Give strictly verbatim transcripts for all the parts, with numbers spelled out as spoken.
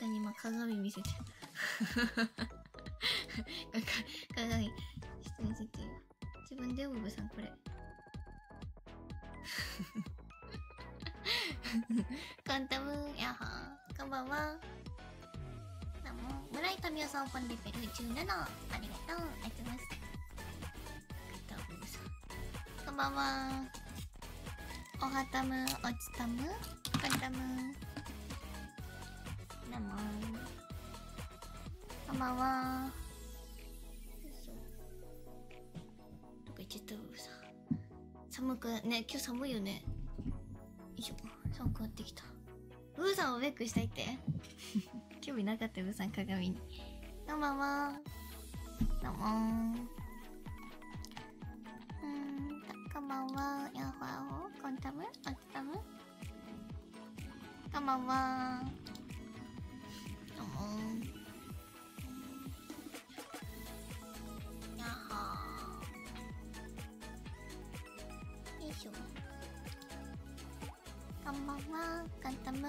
さんに今鏡見せて鏡して見せて自分でオブさんこれコンタムやっはーこんばんは。どうも村井民生さんファンレベルじゅうななありがとう。ありがとうございます。コンタムさんこんばんは。おはたむおちたむコンタムどうもこんばんは。どこ行っちゃったブーさん。寒くね、今日寒いよね。よいしょ、寒くなってきた。ブーさんをベックしたいって興味なかったよ、ブーさん鏡に。こんばんは。どうもー。うーんと、こんばんは。やっほやほ、コンタムおちたむこんばんは。どうもー。やっはー。よいしょ。こんばんは、カンタム。うん、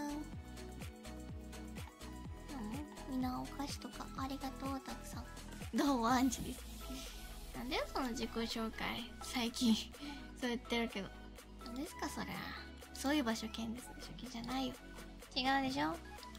みんなお菓子とかありがとう、たくさん。どうも、アンジです。なんでその自己紹介。最近、そう言ってるけど。何ですか、そりゃ。そういう場所券です。初期じゃないよ。違うでしょ？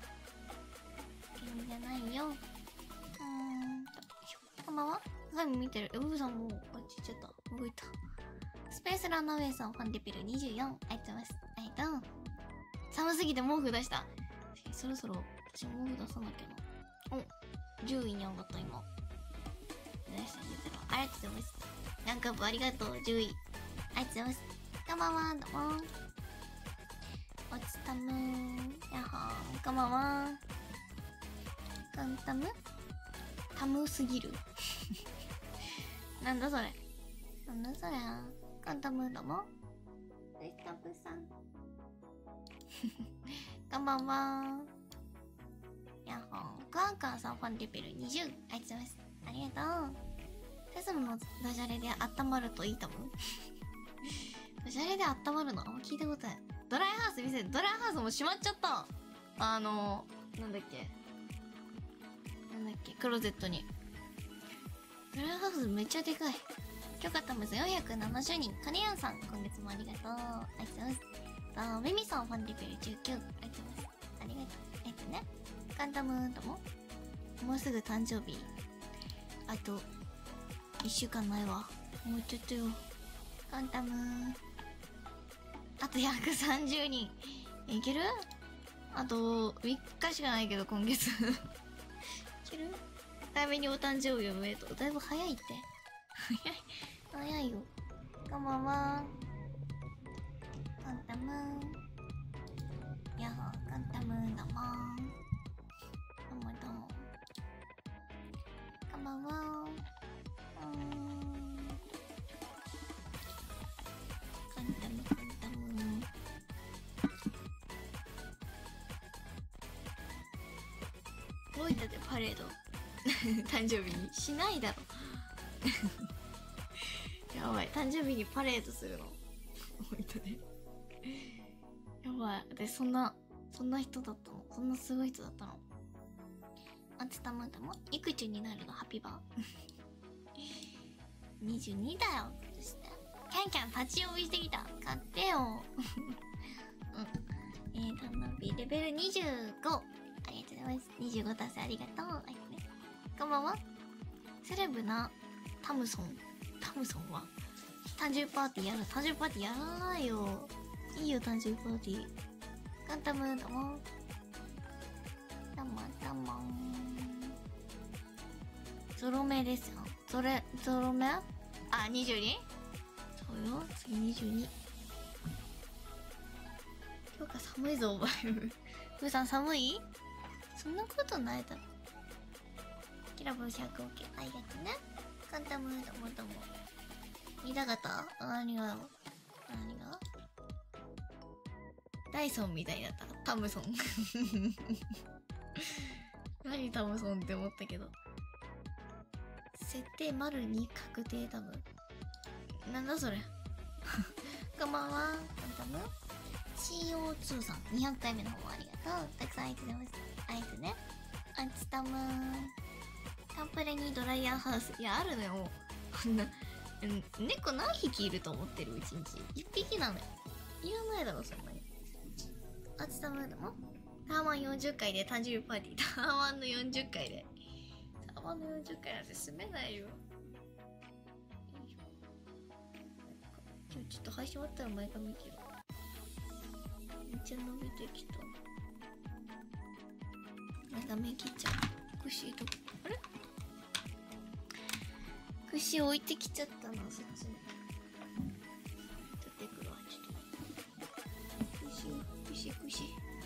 券じゃないよ。うーんと、よいしょ。こんばんは。鏡見てる。え、ブブさんもう、あっち行っちゃった。動いた。スペースランナーウェイさん、ファンレベルにじゅうよん。ありがとうございます。ありがとう。寒すぎて毛布出した。そろそろ私も毛布出さなきゃな。お、じゅういに上がった今。出したんですよ。ありがとうございます。ランクアップありがとう、じゅうい。ありがとうございます。こんばんは、どうも。おつたむー。やっはー。こんばんは。カンタムタムすぎるなんだそれ。なんだそれ。カンタムどうも。レスタブさん。こんばんは。やっほー。クワンカーさんファンレベルにじゅう。ありがとうございます。ありがとう。セスムのダジャレで温まるといいと思う。ダジャレで温まるのあんま聞いたことない。ドライハウス見せて、ドライハウスも閉まっちゃった。あの、なんだっけ。なんだっけ、クローゼットに。ドライハウスめっちゃでかい。許可たむずよんひゃくななじゅうにん。カネヤンさん、今月もありがとう。ありがとうございます。あ、ミミさんファンレベルじゅうきゅう。ありがとうございます。ありがとう。えっとね。カンタムーとももうすぐ誕生日。あと、いっしゅうかんないわ。もうちょっとよ。カンタムー。あとひゃくさんじゅうにん。いける？あと、みっかしかないけど、今月。いける？早めにお誕生日おめでとう。だいぶ早いって。早い。早いよ。こんばんは。カンタムー。やっほー、カンタムーどうもー。どうもどうも。こんばんは。うーん。カンタム、カンタム。大分でパレード誕生日にしないだろやばい、誕生日にパレードするの大分でやばい、私そんなそんな人だったの。そんなすごい人だったの。あつたまたもいくつになるの？ハピバーにじゅうにだよ。そしてキャンキャン立ち読みしてきた。買ってようん。えー、誕生日レベルにじゅうご。ありがとうございます。にじゅうご達成ありがとう。はい、ね、こんばんは。セレブなタムソン。タムソンは誕生日パーティーやる。誕生日パーティーやらないよ。いいよ、誕生日パーティー。カンタムどうも。どうもどうも。ゾロ目ですよ。ゾレ、ゾロ目？あ、にじゅうに？そうよ、次にじゅうに。今日が寒いぞ、お前。ふーさん寒い？そんなことないだろ。キラブひゃくオーケー。ありがとうね。カンタムどうもどうも。見たかった？何が何がダイソンみたいだった。タムソン。何タムソンって思ったけど。設定丸に確定多分。なんだそれ。こんばんは。カンタム シーオーツー さん。にひゃっかいめの方ありがとう。たくさんありがとうございます。ああいつね。あつたむー。タンプレにドライヤーハウス。いや、あるのよ。こんな、猫何匹いると思ってるうちにち。一匹なのよ。いらないだろ、そんなに。あつたむでもタワマンよんじゅっかいで誕生日パーティー。タワマンのよんじゅっかいで。タワマンのよんじゅっかいなんて住めないよ。今日ちょっと配信終わったら前髪切る。めっちゃ伸びてきた。前髪切っちゃう。串とあれ串置いてきちゃったな、そっちに。取ってくるわ、ちょっと。串、串、串。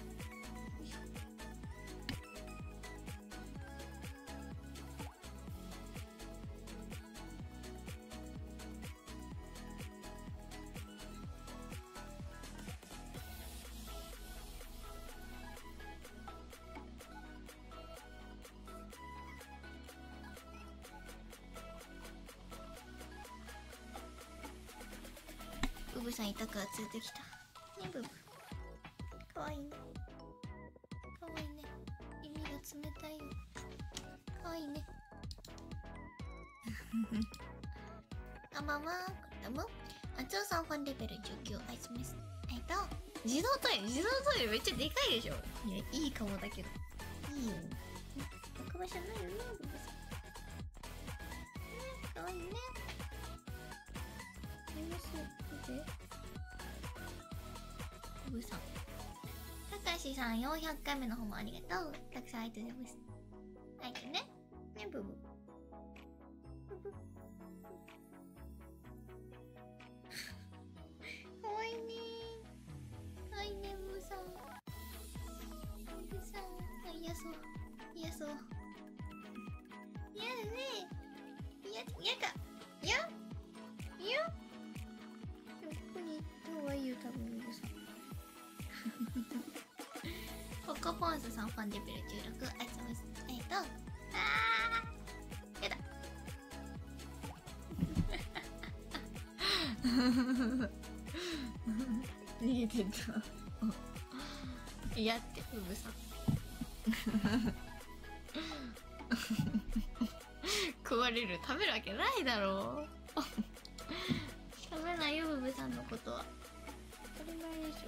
ブブさんいたから連れてきた。ね、ブブ。かわいいね。かわいいね。耳が冷たいよ。かわいいね。こんばんは。これもあつおさんファンレベルじゅうきゅうアイスメス。えっと、自動トイレ、自動トイレめっちゃでかいでしょ。いや、いいかもだけど。いいよ。置く場所ないよね、ブブさん。ね、かわいいね。あります。見て。ブブさん。たかしさんよんひゃっかいめの方もありがとう。たくさんありがとうございます。はい、ね。ね、ブブ。ブブ。かわいいねー。かわいいね、ブブさん。ブブさん。あ、嫌そう。嫌そう。嫌だね。嫌、嫌か。嫌嫌でもここに行った方がいいよ、多分、ブブさん。ポコポンスさんファンレベルじゅうろく、あいつます。えっと、あーやだ逃げてたやってブブさん食われる。食べるわけないだろう食べないよ、ブブさんのことは。当たり前でしょ。よいし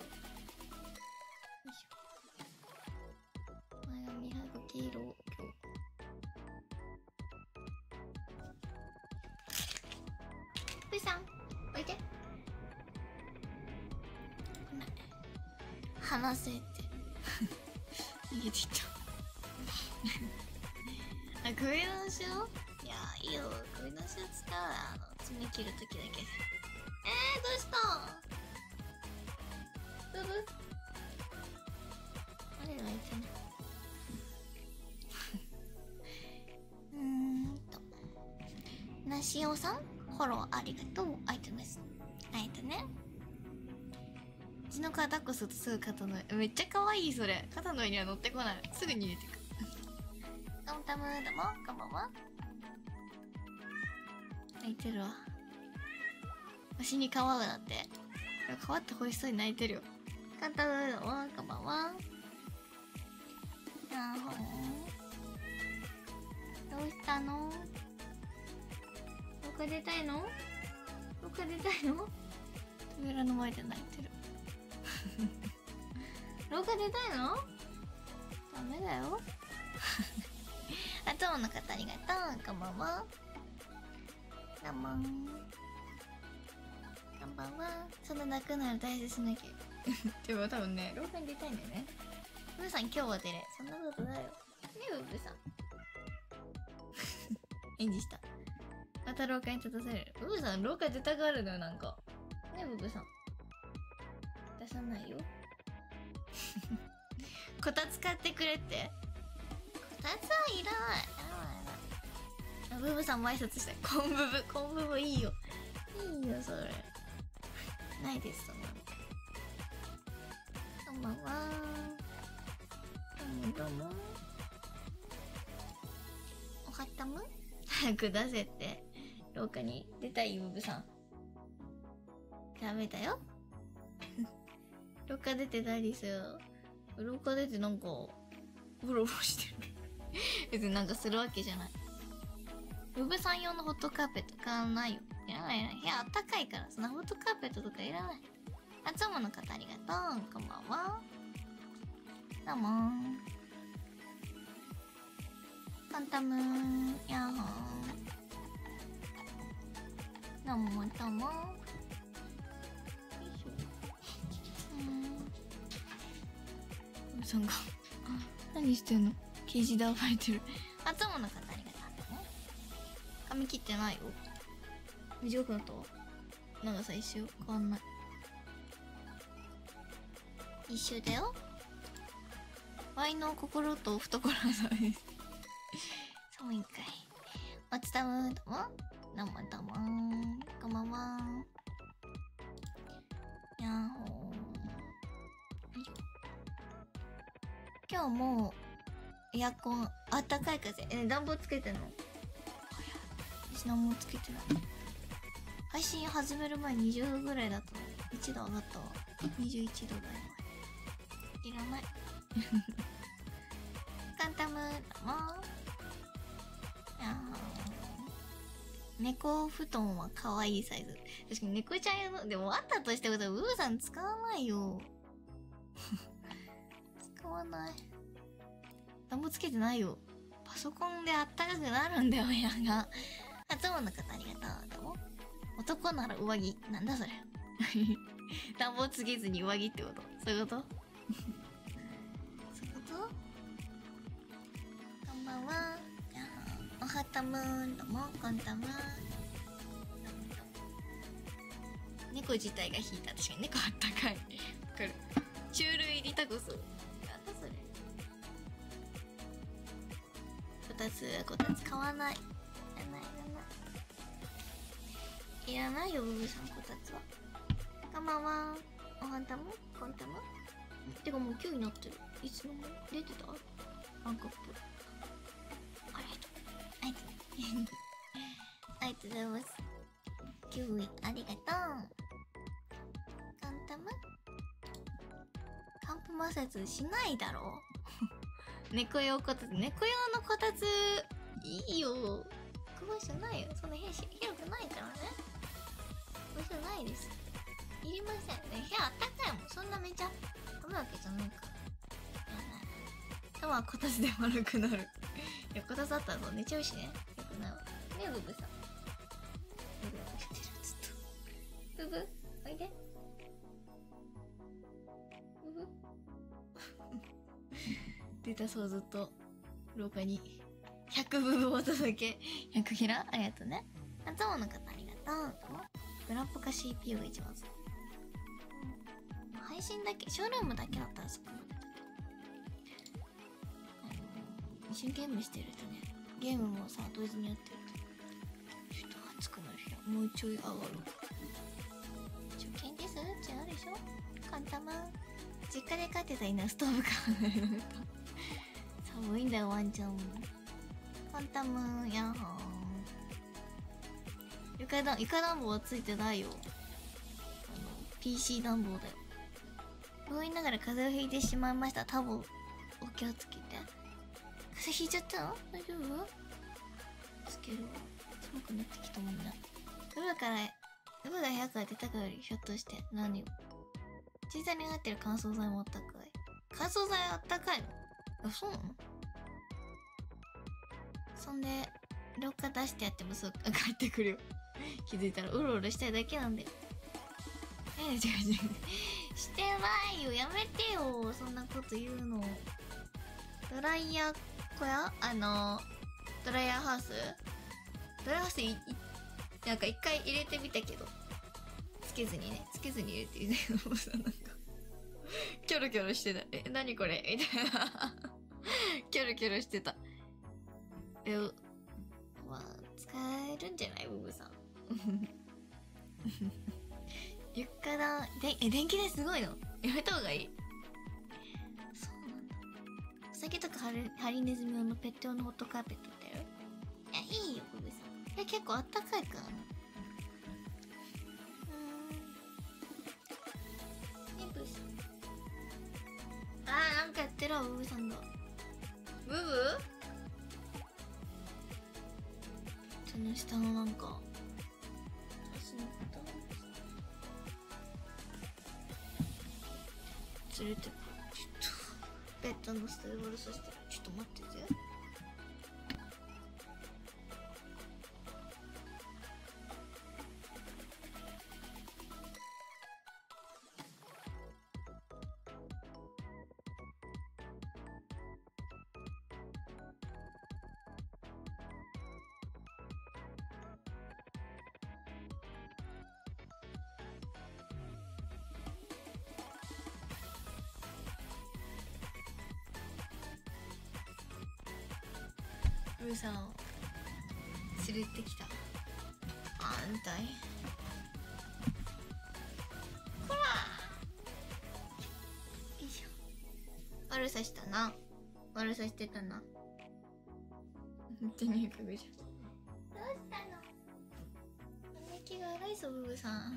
ょ。前髪はぐ黄色を今日。ブーさん、おいで。話せって逃げていったあ、首の後ろ？いやー、いいよ。首の後ろ使うわ。あの、爪切るときだけ。えー、どうしたブブあれがいてね。うーんと。なしおさんフォローありがとう。アイテムです。あえてね。うちの子は抱っこするとすぐ肩の上。めっちゃ可愛いそれ。肩の上には乗ってこない。すぐに入れてく。トムタムでもこんばんは。泣いてるわ。わしにかわうなって。かわってほしそうに泣いてるよ。カンタムでもこんばんは。あーほん。どうしたの？どこ出たいの？どこ出たいの？扉の前で泣いてる。廊下出たいの？ダメだよ。あとの方ありがとう。こんばんは。どうもー。こんばんは。そんな泣くなら大切しなきゃ。でも多分ね、廊下に出たいんだよね。ブーさん今日は出れ。そんなことないよ。ねえ、ブーさん。演じした。また廊下に立たされる。ブーさん廊下出たがるのよ、なんか。ねえ、ブーさん。出さないよ。こたつ買ってくれって。こたつはいらない。あらら。ブブさんも挨拶したい。コンブブ、コンブブいいよ。いいよ、それ。ないです、そんなの。こんばんは。どうもどうも。おはったむ？早く出せって。廊下に出たい、ブブさん。ダメだよ。廊下出てないですよ。廊下出てなんか、 ブロブロしてる別になんかするわけじゃない。ウブさん用のホットカーペット買わないよ。いらないいらない。いや、あったかいから、そんなホットカーペットとかいらない。あつもの方ありがとう。こんばんは。どうもー。カンタムー。やっほー。どうもどうも。よいしょ。うーん。ウブさんが何してんの？ケージで暴れてる。あつもの方ありがとうね。髪切ってないよ。短くなったわ。長さ一緒変わんない。一緒だよ。ワイの心と懐さです。寒いんかい。おつたむどうもどうもどうもこんばんは。やっほー。よいしょ。今日もエアコンあったかい風。え、暖房つけてんの？私何もつけてない。配信始める前にじゅうどぐらいだったのにいちど上がったわ。にじゅういちどだよ。いらない。カンタムどうも。やー。猫布団は可愛いサイズ。確かに猫ちゃん用の、でもあったとしてもウーさん使わないよ。使わない。暖房つけてないよ。パソコンであったかくなるんだよ、部屋が。あつもの方ありがとう。どうも。男なら上着。なんだそれ。暖房つけずに上着ってこと？そういうこと？そういうこと？こんばんは。おはたむーんどうも、こんたむー。猫自体が引いた。確かに猫あったかい。わかる。チュール入りタコス。なんだそれ。こたつ、こたつ買わない。いらない、いらない。いらないよ、ブブさん、こたつは。こんばんは。おはたむこんたむてかもう今日になってる。いつの間に出てたワンカップ。ありがとう。ありがとう。ありがとうございます。キウイ、ありがとう。カンタム乾布摩擦しないだろう猫用こたつ、猫用のこたつ、いいよ。くぼしじゃないよ。そんな部屋広くないからね。くぼしじゃないです。いりませんね。部屋あったかいもん。そんなめちゃ飛ぶわけじゃないから。いらない。たまこたつで丸くなる。いや、こたつあったら寝ちゃうしね。よくないわ。ねえ、ブブさん。ブブ起きてる、ずっと。ブブ、おいで。ブブ。出たそう、ずっと。廊下に。ひゃくブブを届け。ひゃくひらありがとうね。あつもの方ありがとう。グラップか シーピーユー が一番好き。配信だけ、ショールームだけだったらそこまでだけど。一緒にゲームしてるとね、ゲームもさ、同時にやってると、ちょっと熱くなるよ。もうちょい上がる。初見ですってあるでしょ？簡単な。実家で飼ってた犬はストーブから離れると。寒いんだよ、ワンちゃんも。簡単むー、やんはーん。床暖、床暖房はついてないよ。あの、ピーシー 暖房だよ。病院ながら風邪をひいてしまいました。多分、お気をつけて。風邪ひいちゃったの？大丈夫？つけるわ。寒くなってきたもんね。ウブから、ウブが部屋から出たかより、ひょっとして、何を？小さに入ってる乾燥剤もあったかい。乾燥剤あったかいの？あ、そうなの？そんで、廊下出してやってもすぐ帰ってくるよ。気づいたら、うろうろしたいだけなんだよ。ええ、違う違う。してないよ。やめてよ。そんなこと言うの。ドライヤー小屋？あの、ドライヤーハウス？ドライヤーハウスい、い、なんか一回入れてみたけど、つけずにね、つけずに入れてみたけど、さ、なんか、キョロキョロしてた。え、なにこれみたいな。キョロキョロしてた。え、まあ、使えるんじゃない？ブブさん。床暖、で、え、電気代すごいの？やめた方がいい。そうなんだ。ウサギとかハリ、ハリネズミ用のペット用のホットカーペットってやる？いや、いいよ、ブブさん。え、結構あったかいからね。うーん。ね、ブーさん。あー、なんかやってるわ、ブブさんが。 ブブその下のなんか写真撮った連れてちょっとベッドの下で悪さしてる。ちょっと待ってて。ブーさんを連れてきた。あんたいこらーよいしょ。悪さしたな。悪さしてたな。本当に首じゃん。どうしたの？免疫が荒いぞブーさん。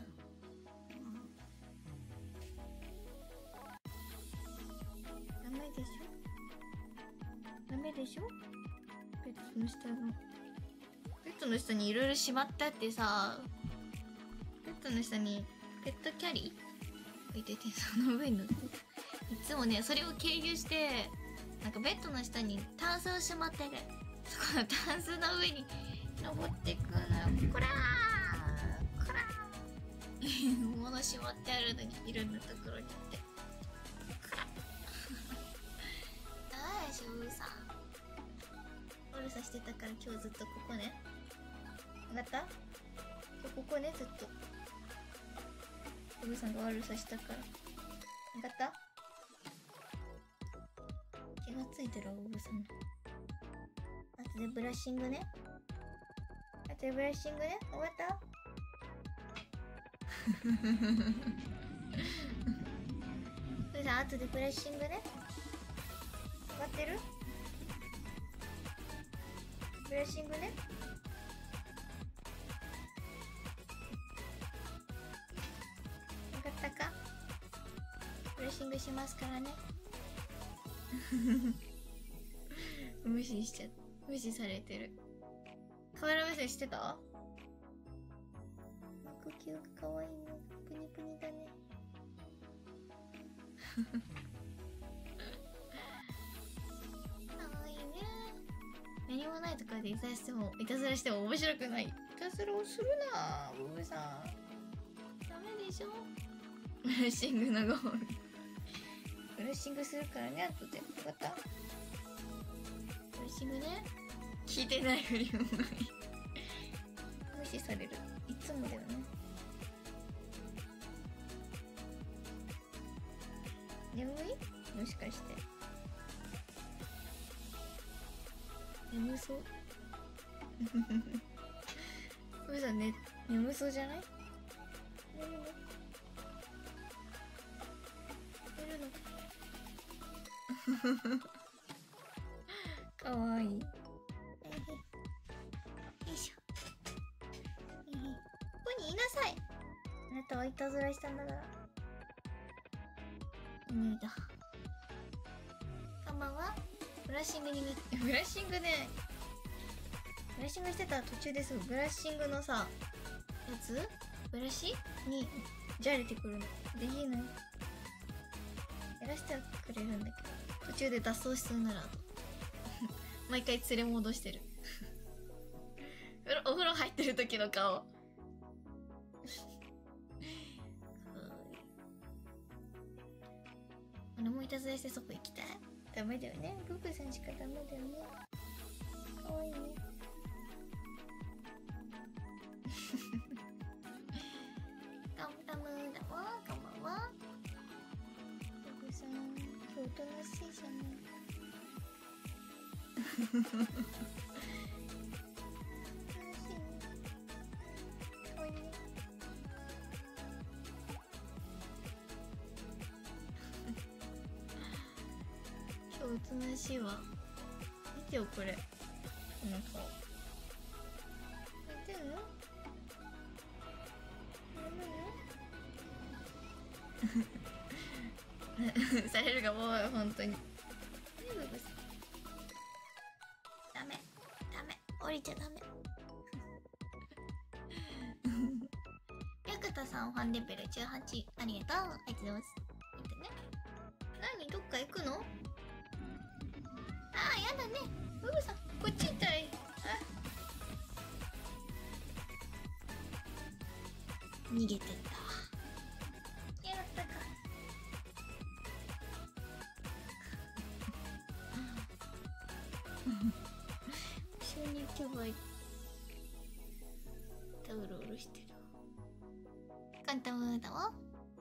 ダメでしょダメでしょ。ベッドの下のベッドの下にいろいろしまってあってさ、ベッドの下にペットキャリー置いてて、その上に乗ってた。いつもねそれを経由してなんかベッドの下にタンスをしまってる。そこのタンスの上に登ってくのよ。こらーこらー物しまってあるのにいろんなところに行ってこらあーしょうさん悪さしてたから今日ずっとここね。分かった？今日ここねずっと。おぶさんが悪さしたから。分かった？気がついてるおぶさんの。後でブラッシングね。後でブラッシングね。分かった？おぶさん後でブラッシングね。分かってる？ブラッシングね。分かったか？ブラッシングしますからね。無視しちゃ無視されてる。カメラ目線してた？肉球がかわいいね。プニプニだね。かわいいね。何もないところでいたしてもいたずらしても面白くない。いたずらをするなブブさん。ダメでしょ。ブラッシングのご褒美。ブラッシングするからね後で。分かった？ブラッシングね。聞いてないふりもない。無視される。いつもだよね。眠い？もしかして眠そう。うさね、眠そうじゃない？寝るの？寝るの？かわいい。よいしょ。ここにいなさい。あなたはいたずらしたんだから。脱いだ。こんばんは。ブラッシングにブラッシングね。ブラッシングしてたら途中ですぐブラッシングのさやつブラシにじゃれてくるのできない。やらせてはくれるんだけど途中で脱走しそうになる。あと毎回連れ戻してる。お風呂入ってる時の顔。俺もいたずらしてそこ行きたい。ダメだよね。ブブさんしかダメだよね。かわいいね。カムカムだわ。こんばんは。ブブさん今日おとなしいじゃない。おとなしいわ。見てよこれ。この顔。見てるの？眠いの？されるがもう本当に。 降りちゃダメ。ヤクタさんファンレベルじゅうはち、ありがとう。ありがとうございます。見てね。何どっか行くの？ああ、やだね。ブブさん、こっち行ったらいい。逃げてった。やったか。一緒に行けばいい。タウロウロしてる。カンタムだわ。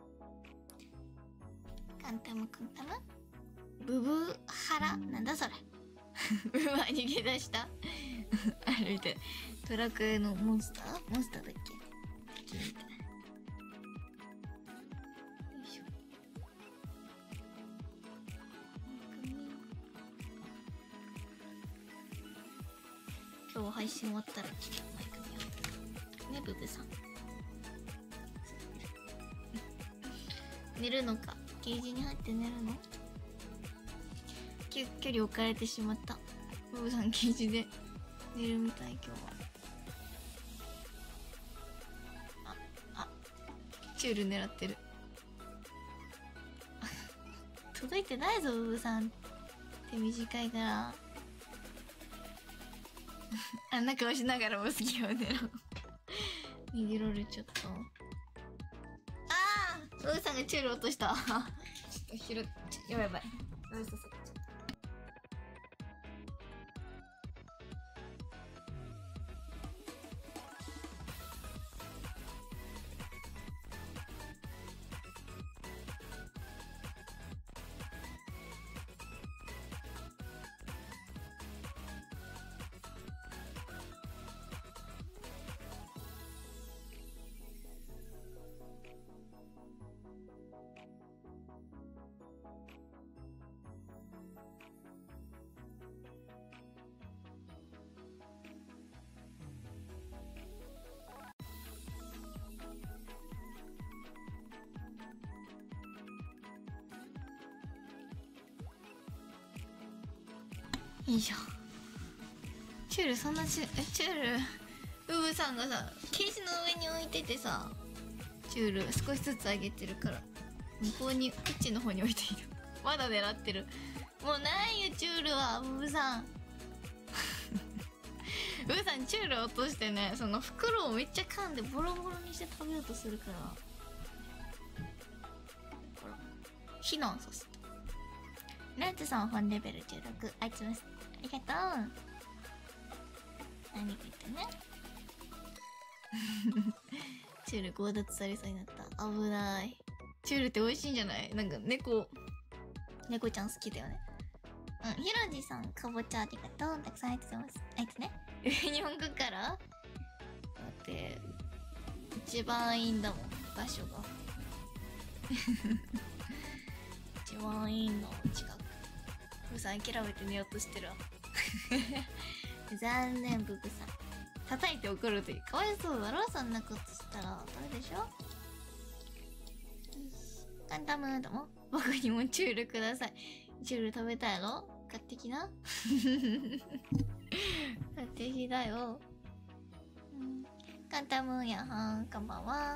カンタムカンタムブブハラなんだそれ。うわ逃げ出した。あれみたい。トラクエのモンスターモンスターだっけ？敵みたい。よいしょ。今日配信終わったらちょっとマイク見ようね。ブブさん寝るのか。ケージに入って寝るの？距離置かれてしまった。ブブさんケージで寝るみたい今日は。あ、あ、チュール狙ってる。届いてないぞブブさん。手短いから。あんな顔しながらも好きを狙う。逃げられちゃった。あー、ブブさんがチュール落とした。ちょっと拾っやばいやばい。ブブさんいいじゃん。チュールそんなチュえチュールブブさんがさケージの上に置いててさ、チュール少しずつ上げてるから向こうにこっちの方に置いている。まだ狙ってる。もうないよチュールは。ブブさんブブさんチュール落としてね、その袋をめっちゃ噛んでボロボロにして食べようとするから、ほら避難させた。ランツさんファンレベルじゅうろく、あいつます。ありがとう。何か言ってね。チュール強奪されそうになった。危ない。チュールって美味しいんじゃない？なんか猫猫ちゃん好きだよね。うん、ひろじさんかぼちゃありがとう。たくさん入ってます。あいつね。上に置くからだって一番いいんだもん場所が。一番いいんだもん近く。ブブさん諦めて寝ようとしてるわ。残念ブブさん。叩いて怒るというかわいそうだろ。そんなことしたらダメでしょ。カンタムードも僕にもチュールください。チュール食べたいの？買ってきな。買ってきだよ。うん、カンタムーやはん、こんばんは。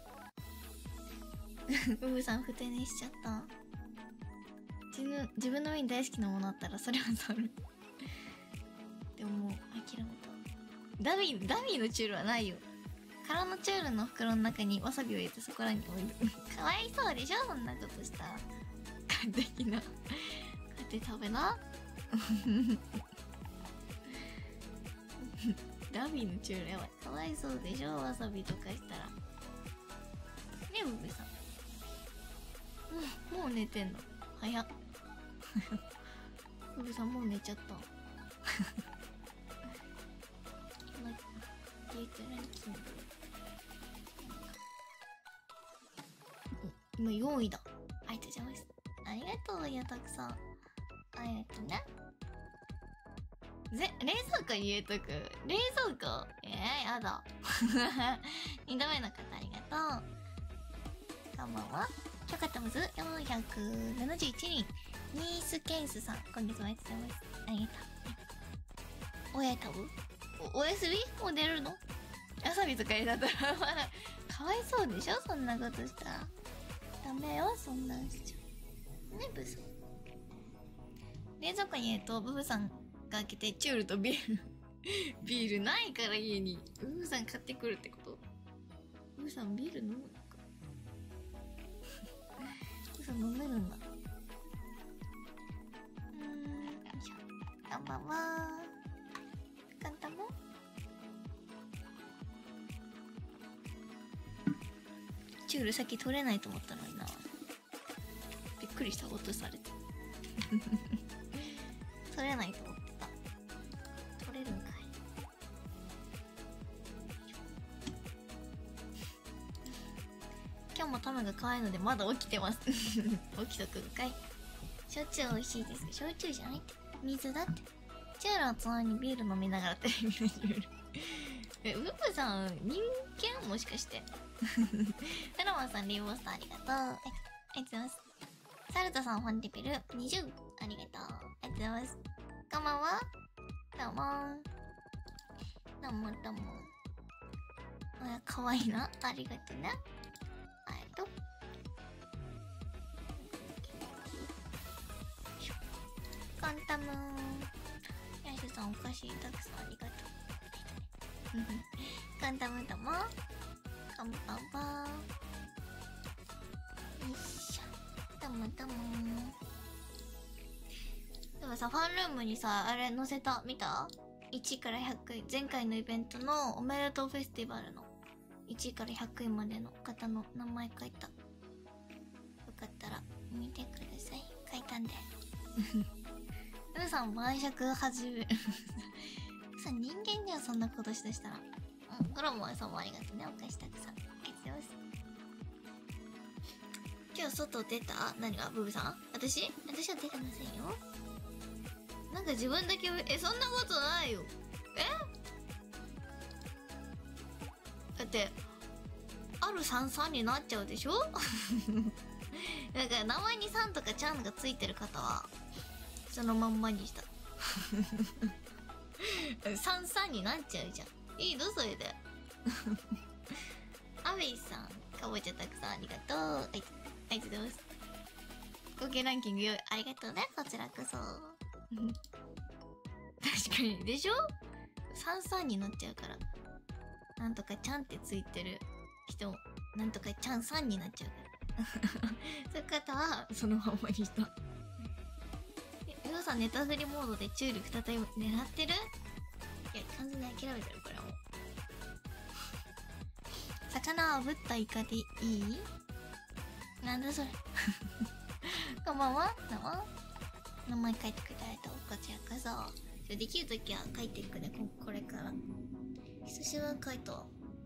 ブブさんふて寝しちゃった。自分自分の上に大好きなものあったらそれは触る。でももう諦めた。ダミーダミーのチュールはないよ。空のチュールの袋の中にわさびを入れてそこらに置いて。かわいそうでしょそんなことしたら。買ってきな。買って食べな。ダミーのチュールやばい。かわいそうでしょわさびとかしたら。ねえブブさん。もう、もう寝てんの早っ。ブブさんもう寝ちゃった。今デートランキング今よんいだ。ありがとうございます。ありがとうよたくさん。ありがとうね。ぜ冷蔵庫に入れとく。冷蔵庫えー、やだ。にどめの方ありがとう。こんばんは。キョカタムズよんひゃくななじゅういちにん。ニースケンスさん、今月もありがとうございます。ありがとう。親タブお、お休みもう出るの？朝日とかだったらまだかわいそうでしょ、そんなことしたら。ダメよ、そんなんしちゃね、ブーさん。冷蔵庫に入れるとブブさんが開けてチュールとビールビールないから家にブブさん買ってくるってこと？ブブさんビール飲むのか？ブブさん飲めるんだ。うーん、よいしょ。こんばんは。簡単もチュール先取れないと思ったのにな。びっくりした、落とされて取れないと思ってた。取れるんかい。今日もタムが可愛いのでまだ起きてます起きとくんかい。焼酎美味しいです。焼酎じゃないって、水だって。チュールをつまみにビール飲みながらテレビで見るえ、ウブさん人間もしかしてフラマンさんリンボスターありがとう。ありがとうございます。サルトさんファンレベルにじゅうありがとう。ありがとうございます。こんばんは。どうもどうもどうも。あ、かわいいな。ありがとうね。ありがとう。カンタムー。ヤシさんお菓子たくさんありがとう。カンタムどうも。こんばんは。よいしょ。どうもどうも。でもさ、ファンルームにさ、あれ載せた、見た？ いち からひゃくい、前回のイベントのおめでとうフェスティバルのいちいからひゃくいまでの方の名前書いた。よかったら見てください。書いたんでうーさん晩酌始めるさ、人間にはそんなことしだしたら。うん、コロモンさんもありがとうね。お菓子たくさんありがとうございます。今日外出た？何が？ブブさん？私？私は出てませんよ。なんか自分だけ、え、そんなことないよ。え？だって、あるさんさんになっちゃうでしょだから名前にさんとかちゃんがついてる方は、そのまんまにした。さんさんになっちゃうじゃん。いいのそれで。アベイさん、かぼちゃたくさんありがとう。はい、ありがとうございます。合計ランキングよい。ありがとうね、こちらこそ。確かに、でしょ？ さんさん になっちゃうから。なんとかちゃんってついてる人も、なんとかちゃんさんになっちゃうから。そういう方は、そのままにした。え、ヨウさんネタ釣りモードでチュール再び狙ってる？いや、完全に諦めてる、これはもう。魚炙ったイカでいい？なんだそれ。こんばんは。どうも。名前書いてくれたりと、こちらこそ。できるときは書いていくね、ここれから。久しぶりに書いた。あ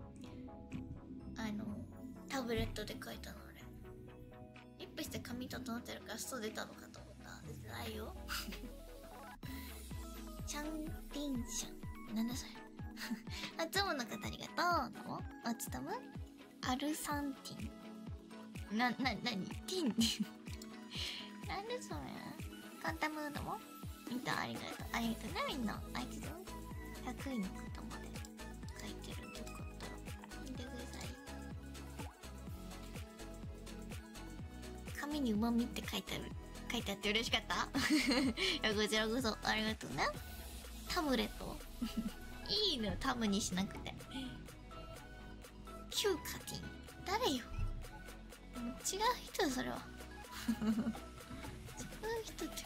の、タブレットで書いたの、あれ。リップして紙整ってるからスト出たのかと思った。出てないよ。チャンリンシャン。なんだそれ。あ、ツムの方ありがとう。どうも。あ、つたむアルサンティン。な、な、なにティンなんでそれ。カンタムードも見た？ありがとう。ありがとうね、みんな。あいつだ。ひゃくいの方まで書いてるんでよかったら見てください。紙にうまみって書いてある。書いてあって嬉しかったいや、こちらこそありがとうね。タブレットいいの、タムにしなくて。キューカティン。誰よ。違う人それは違う人って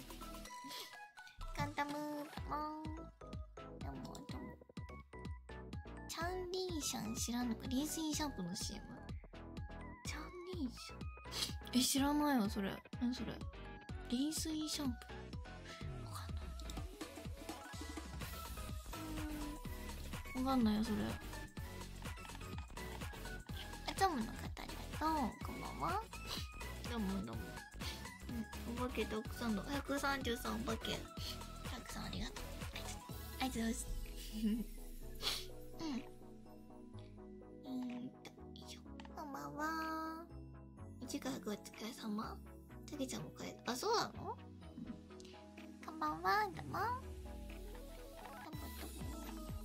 カンタムーだもん。でもでもチャンリーシャン知らんのか。リンスインシャンプーの シーエム。 チャンリーシャン、え、知らないよそれ。何それ。リンスインシャンプー、わかんない。うーん、わかんないよそれ。あ、ジャムの方ありがとう。こんばんは。どうもどうも。うん、お化けたくさんのひゃくさんじゅうさんお化けたくさんありがとう。ありがとうございます。うん。えーっと、よいしょ。こんばんは。いちからごお疲れ様。たけちゃんも帰る。あ、そうなの？こんばんは。どうも。どうもどうも。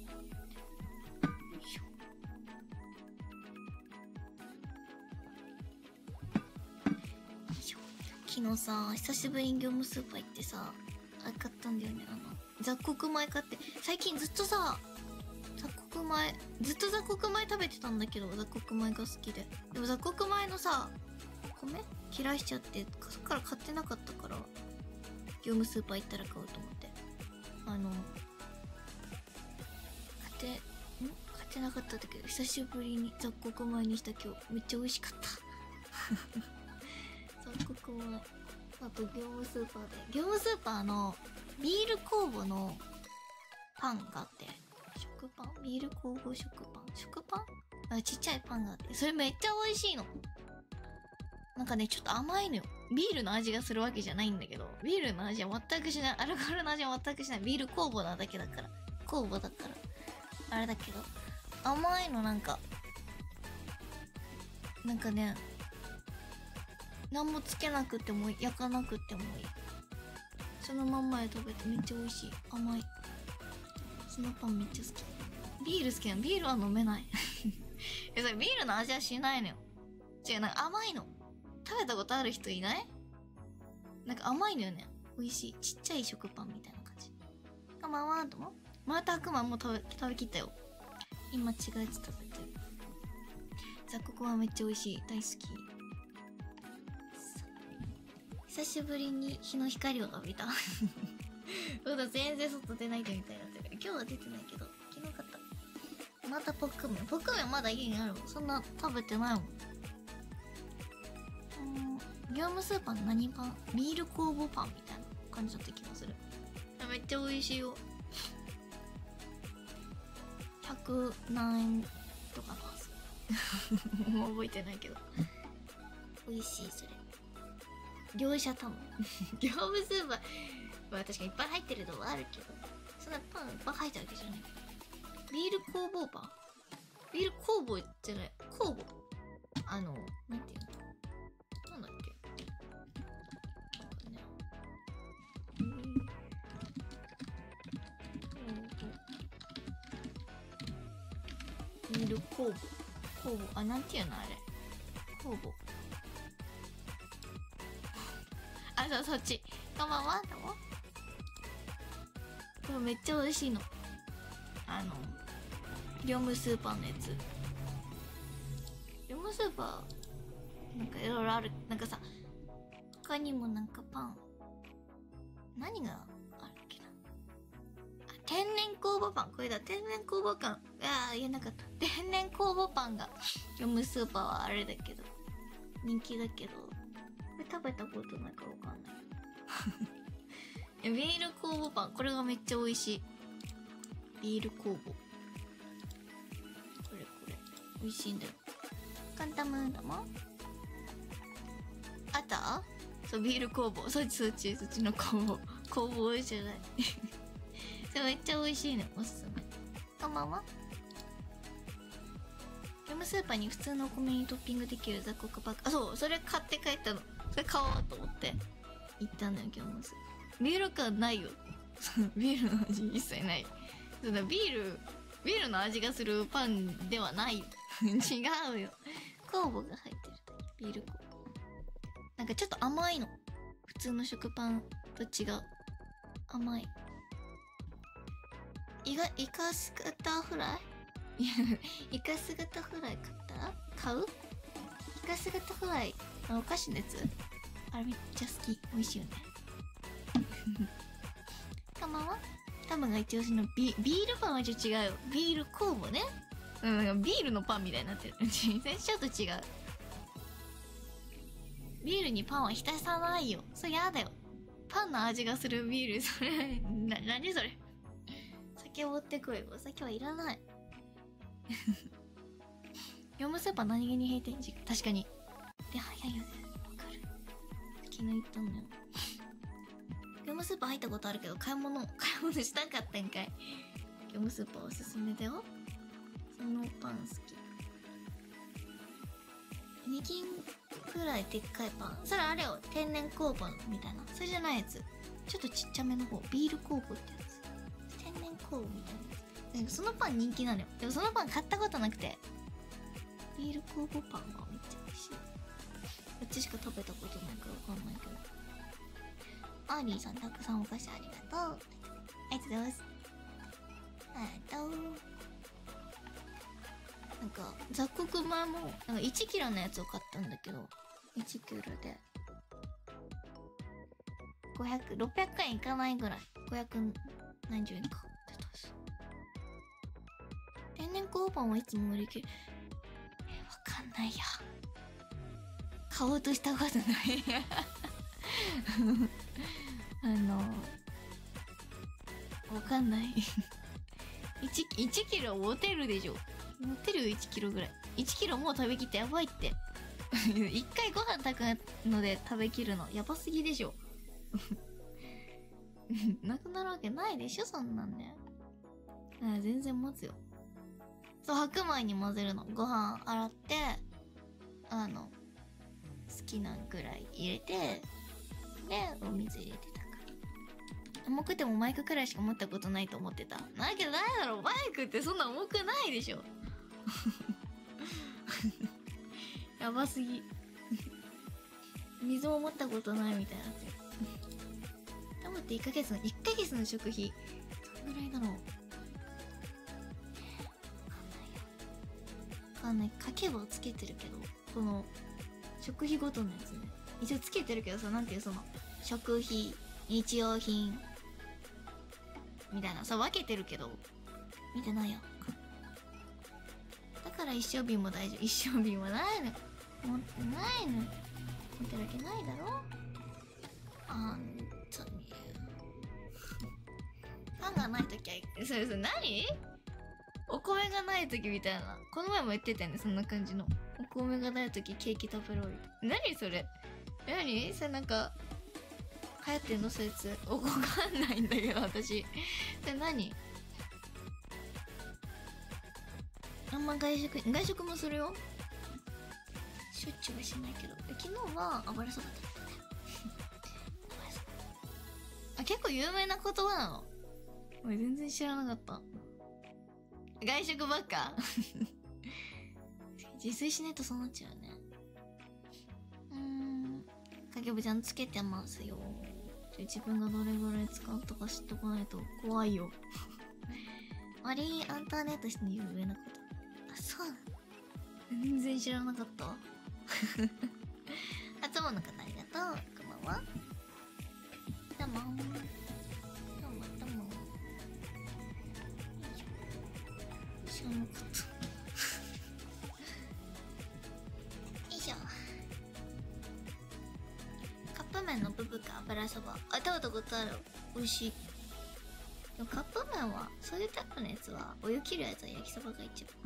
昨日さ、久しぶりに業務スーパー行ってさ、あれ買ったんだよね。あの雑穀米買って、最近ずっとさ雑穀米ずっと雑穀米食べてたんだけど、雑穀米が好きで。でも雑穀米のさ米嫌いしちゃって、そっから買ってなかったから、業務スーパー行ったら買おうと思って、あの買ってん買ってなかったんだけど、久しぶりに雑穀米にした今日めっちゃ美味しかった雑穀米、あと業務スーパーで業務スーパーのビール酵母のパンがあって、食パンビール酵母食パン食パンあ、ちっちゃいパンがあって、それめっちゃ美味しいの。なんかね、ちょっと甘いのよ。ビールの味がするわけじゃないんだけど、ビールの味は全くしない。アルコールの味は全くしない。ビール酵母なだけだから、酵母だからあれだけど、甘いの。なんかなんかね、何もつけなくても焼かなくてもいい、そのまんまで食べてめっちゃ美味しい。甘い。そのパンめっちゃ好き。ビール好きなの。ビールは飲めないえ、それビールの味はしないのよ。違う、なんか甘いの。食べたことある人いない？なんか甘いのよね。美味しい。ちっちゃい食パンみたいな感じ。こんばんはーとも。また悪魔もう食べ、食べきったよ。今違うやつ食べてる。雑穀はめっちゃ美味しい。大好き。久しぶりに日の光を浴びたそうだ、全然外出ないでみたいになってる。今日は出てないけど、昨日買った。またポック麺。ポック麺まだ家にあるもん。そんな食べてないもん。業務スーパーの何パン？ビール酵母パンみたいな感じだった気がする。めっちゃ美味しいよ。ひゃく何円とかのはずもう覚えてないけど美味しい。それ業者多分業務スーパーまあ確かにいっぱい入ってるのはあるけど、そんなパンいっぱい入ってるわけじゃない。ビール酵母パン、ビール酵母じゃない、酵母、あのなんていうの、なんだっけ、ビール酵母、酵母、あ、なんていうのあれ、酵母、あ、そう、そっち。こんばんは。どうも。これめっちゃ美味しいの。あの業務スーパーのやつ。業務スーパーなんかいろいろある。なんかさ、他にもなんかパン、何があるっけな、あ、天然酵母パン。これだ、天然酵母パン。ああ、言えなかった。天然酵母パンが業務スーパーはあれだけど人気だけど、これ食べたことないからわかんないビール酵母パン、これがめっちゃ美味しい。ビール酵母、これこれ美味しいんだよ。カンタムーだもん。あった？そう、ビール酵母、そっちそっちそっちの酵母、酵母じゃないそれめっちゃ美味しいね。おすすめ。こんばんは。業務スーパーに普通のお米にトッピングできる雑穀パック、あ、そう、それ買って帰ったの。それ買おうと思って行ったんだよ、業務スーパー。ビール感ないよビールの味一切ない。そうだ、ビールビールの味がするパンではないよ違うよ、酵母が入ってるビール酵母。なんかちょっと甘いの、普通の食パンと違う。甘い。イカイカ姿フライイカ姿フライ買った買う？イカ姿フライ、あのお菓子のやつ、あれめっちゃ好き。美味しいよねこんばんは。タムが一押しのビビールパンはちょっと違うよ。ビール酵母ね。うん、なんかビールのパンみたいになってるちょっと違う。ビールにパンは浸さないよ。それやだよ。パンの味がするビール、それな、何それ酒持ってこい。お酒はいらない業務スーパー何気に閉店時間、確かに。で、早いよね。わかる。昨日行ったんだよ。業務スーパー入ったことあるけど、買い物、買い物したかったんかい。業務スーパーおすすめだよ。そのパン好き。に銀くらいでっかいパン。それあれよ、天然酵母みたいな。それじゃないやつ。ちょっとちっちゃめの方。ビール酵母ってやつ。天然酵母みたいなやつ。でもそのパン人気なのよ。でもそのパン買ったことなくて。ビール酵母パンがめっちゃ美味しい。 っちしか食べたことないからわかんないけど。アーリーさんたくさんお菓子ありがとう。ありがとうございます。ありがとう。なんか雑穀米もなんかいちキロのやつを買ったんだけど、いちキロでごひゃく、ろっぴゃくえんいかないぐらい、ごひゃく何十円かってたし。天然交番はいつも売り切れ。え、わかんないや。買おうとしたことないあのわかんない1, 1キロ持てるでしょ。持てるよいちキロぐらい。いちキロもう食べきってやばいって一回ご飯炊くので食べきるのやばすぎでしょなくなるわけないでしょそんなんね。あ、全然持つよ。そう、白米に混ぜるの。ご飯洗ってあの好きなぐらい入れて、でお水入れてたから。重くてもマイクくらいしか持ったことないと思ってた。なわけないだろ、マイクってそんな重くないでしょやばすぎ水も持ったことないみたいなって思っていっかげつのいっかげつの食費どんぐらいだろう。わかんない。家計簿をつけてるけど、この食費ごとのやつね、一応つけてるけどさ、なんていうその食費、日用品みたいなさ分けてるけど見てないよ。だから一生瓶も大丈夫。一生瓶はないの、持ってないの。持ってるわけないだろあんたにパンがないときはそれそれ何お米がないときみたいな。この前も言ってたよね、そんな感じの。お米がないときケーキ食べろよ。何それ、何それ、なんか流行ってんのそいつ。わかんないんだけど私それ何。あんま外食外食もするよ。しょっちゅうはしないけど、昨日は油そば食べたねあ、結構有名な言葉なの。俺全然知らなかった。外食ばっか自炊しないとそうなっちゃうよね。うーん、影ぶちゃんつけてますよ。自分がどれぐらい使うとか知っとかないと怖いよマリー・アンターネットして有名なこと。あ、そうなの。全然知らなかったあつもの方ありがとう。こんばんは。どうもどうもどうも。知らなかったよいしょ。カップ麺のブブか油そば、あ、食べたことある。美味しい。でもカップ麺はそういうタイプのやつはお湯切るやつは焼きそばが一番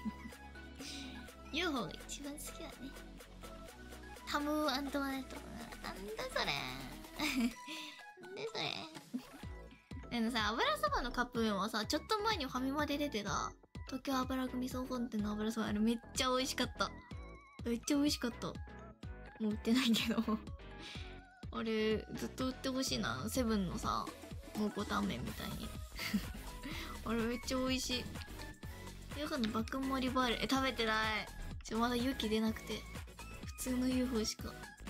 ユーフォー が一番好きだね。ハムアントワネット。なんだそれなんでそれでもさ、油そばのカップ麺はさ、ちょっと前にファミマで出てた東京油組総本店の油そば、あれめっちゃ美味しかった。めっちゃ美味しかった。もう売ってないけどあれずっと売ってほしいな。セブンのさ蒙古タンメンみたいにあれめっちゃ美味しい。ユーフォー の爆盛りバール、え、食べてない。ちょ、まだ勇気出なくて普通の ユーフォー しか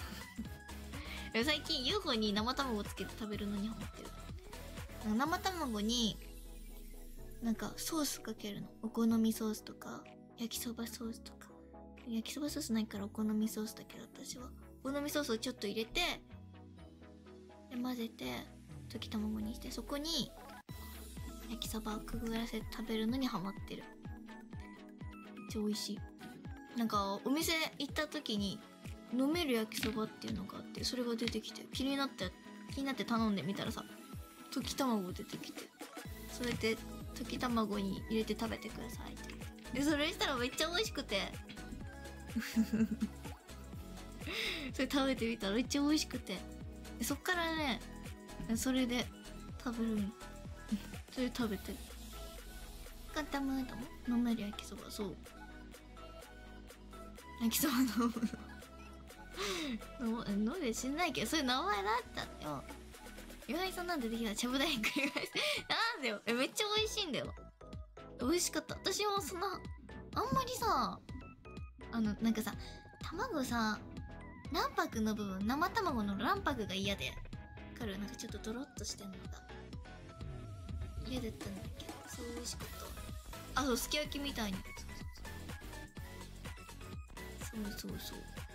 最近 ユーフォー に生卵つけて食べるのにハマってる。生卵になんかソースかけるの。お好みソースとか焼きそばソースとか。焼きそばソースないからお好みソースだけど、私はお好みソースをちょっと入れて、で混ぜて溶き卵にして、そこに焼きそばをくぐらせて食べるのにハマってる。めっちゃ美味しい。なんかお店行った時に飲める焼きそばっていうのがあって、それが出てきて気になって気になって頼んでみたらさ、溶き卵出てきて、それで溶き卵に入れて食べてくださいって。でそれしたらめっちゃ美味しくてそれ食べてみたらめっちゃ美味しくて、でそっからねそれで食べるんそれ食べてる。カタムードも飲める焼きそば。そう、焼きそば飲むの飲んで知んないけど、そういう名前だったのよ。岩井さんなんでできたちゃぶ台繰り返すなんだよ。え、めっちゃ美味しいんだよ。美味しかった。私もそんなあんまりさ、あのなんかさ、卵さ卵白の部分、生卵の卵白が嫌で、からなんかちょっとドロッとしてんのが嫌だったんだけど、そう美味しかった。あ、そう、すき焼きみたいに、そうそうそう、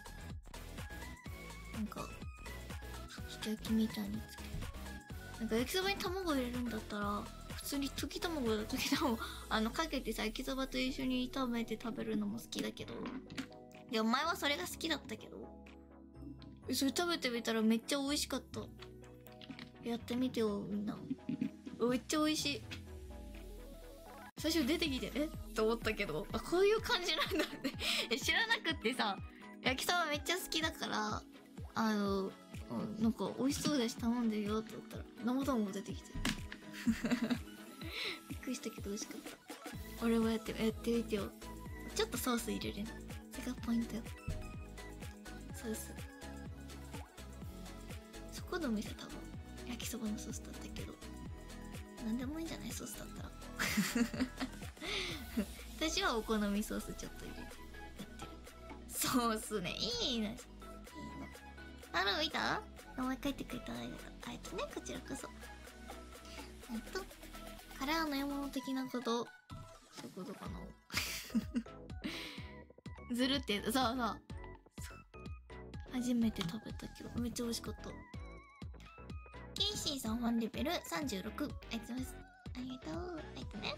なんかすき焼きみたいにつける。なんか焼きそばに卵入れるんだったら普通に溶き卵だ溶き卵あのかけてさ、焼きそばと一緒に炒めて食べるのも好きだけど、いやお前はそれが好きだったけど、それ食べてみたらめっちゃ美味しかった。やってみてよみんな。めっちゃ美味しい。最初出てきてえって思ったけど、あ、こういう感じなんだって知らなくってさ、焼きそばめっちゃ好きだから、あのなんか美味しそうだし頼んでるよって言ったら生卵出てきてびっくりしたけど美味しかった。俺もやってやってみてよ。ちょっとソース入れるの、それがポイントよ。ソースそこのお店多分焼きそばのソースだったけど、なんでもいいんじゃない、ソースだったら私はお好みソースちょっと入れてやってる。ソースね、いいな、いいの。あら、見た？名前書いてくれたありがとう。ありがとうね、こちらこそ。えっとカレーの獲物的なこと、そういうことかなずるって、そうそうそう、初めて食べたけどめっちゃ美味しかった。ケイシーさんファンレベルさんじゅうろく、ありがとうございます。ありがとう、ありがとうね。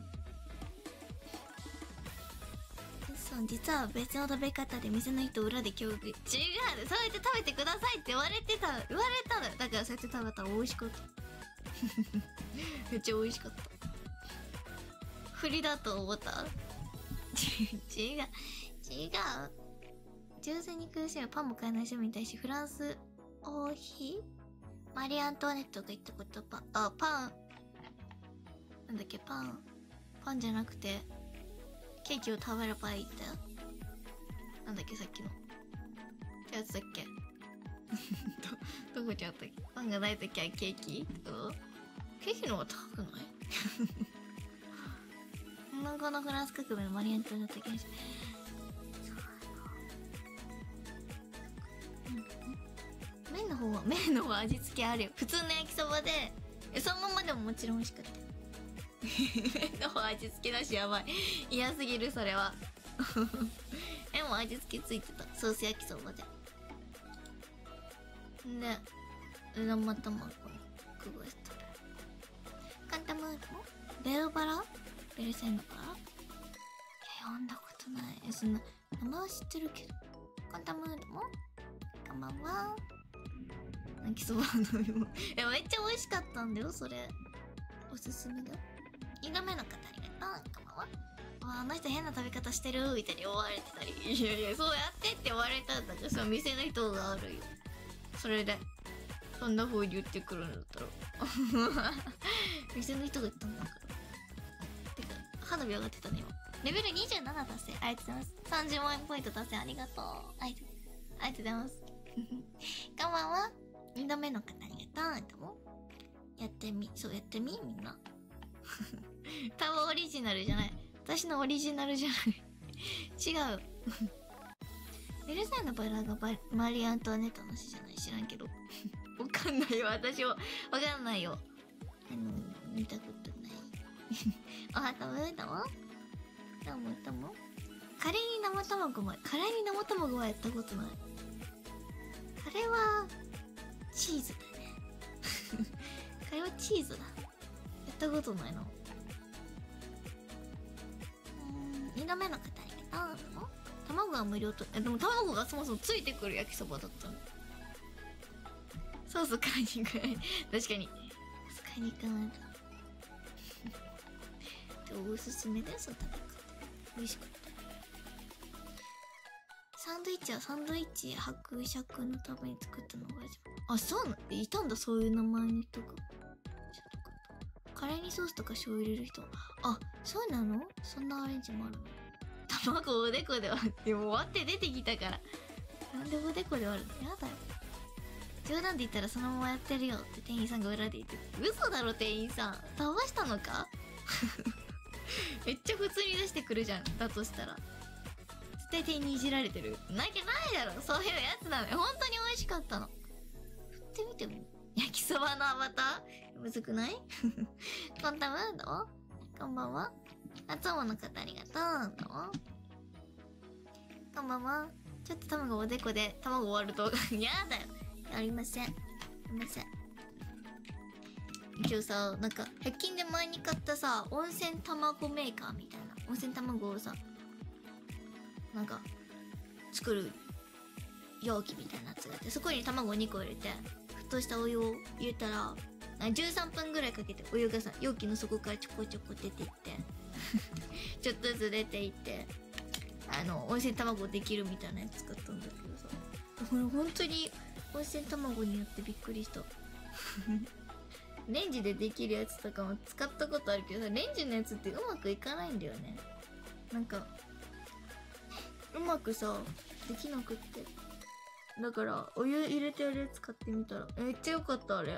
そう、実は別の食べ方で店の人裏で協力。違う、そうやって食べてくださいって言われてた、言われたの。だからそうやって食べたら美味しかっためっちゃ美味しかった。振りだと思った？違う違う、純粋に苦しむパンも買えない人に対しフランス王妃マリー・アントワネットが言った言葉、あ、パンなんだっけ、パンパンじゃなくてケーキを食べればいいんだよ。なんだっけ、さっきのってやつだっけど、どこちゃったっけ。パンがないときはケーキってこと？ケーキの方が高くないなんかのフランス革命のマリー・アントワネットだったっけ。麺の方は麺の方は味付けあるよ。普通の焼きそばでそのままでももちろん美味しかった麺の方味付けだしやばい、嫌すぎるそれはでも味付けついてた、ソース焼きそばで。で生卵にくぐらせたカンタムールもベルバラベルセンドバラ、いや読んだことない。そんな名前は知ってるけど。カンタムールもこんばんは。焼きそばの飲み物え、めっちゃ美味しかったんだよそれ。おすすめだよ。にどめの方ありがとう。こんばんは。あの人変な食べ方してるみたいに思われてたり、いやいやそうやってって言われたんだけど、その店の人があるよ。それでそんな風に言ってくるんだったら店の人が言ったんだから。てか花火上がってたね今。レベルにじゅうなな達成、ありがとうございます。さんじゅうまんポイント達成ありがとう。ありがとうございますこんばんは。にどめの方ありがとう。どうもやってみ、そうやってみみんな多分オリジナルじゃない、私のオリジナルじゃない違うベルサイユのバラがバマリー・アントワネットの詩じゃない、知らんけどわかんないよ、私もわかんないよ。あの見たことないおはとむどうもどうもどうも。カレーに生卵もカレーに生卵はやったことない。カレーはチーズだねカレーはチーズだ、やったことないな。うーん、にどめの方ありがとう。卵が無料と、え、でも卵がそもそもついてくる焼きそばだったの。ソース買いに行く確かにソース買いに行かないとでおすすめだよ、その食べ方美味しかった。サンドイッチはサンドイッチ伯爵のために作ったのが始まる。あ、そうなの、いたんだそういう名前の人が。カレーにソースとか醤油入れる人、あ、そうなの、そんなアレンジもあるの。卵おでこではでも終わって出てきたから、なんでおでこで割るの、やだよ。冗談で言ったらそのままやってるよって店員さんが裏で言って、嘘だろ店員さん、騙したのかめっちゃ普通に出してくるじゃん。だとしたら対手にいじられてる。なきゃないだろ、そういうやつなのよ。本当に美味しかったの。振ってみても。焼きそばのアバターむずくないコンタムードこんばんは。あつもの方ありがとう。どうもこんばんは。ちょっと卵おでこで卵終わるとやだよ。やりません。やりません。今日さ、なんかひゃく均で前に買ったさ、温泉卵メーカーみたいな温泉卵をさ、なんか作る容器みたいなやつがあって、そこに卵にこ入れて沸騰したお湯を入れたらじゅうさんぷんぐらいかけてお湯がさ容器の底からちょこちょこ出ていってちょっとずつ出ていってあの温泉卵できるみたいなやつ使ったんだけどさ、これ本当に温泉卵によってびっくりしたレンジでできるやつとかも使ったことあるけどさ、レンジのやつってうまくいかないんだよね。なんかうまくさできなくって、だからお湯入れてやるやつ買ってみたらめっちゃ良かった。あれ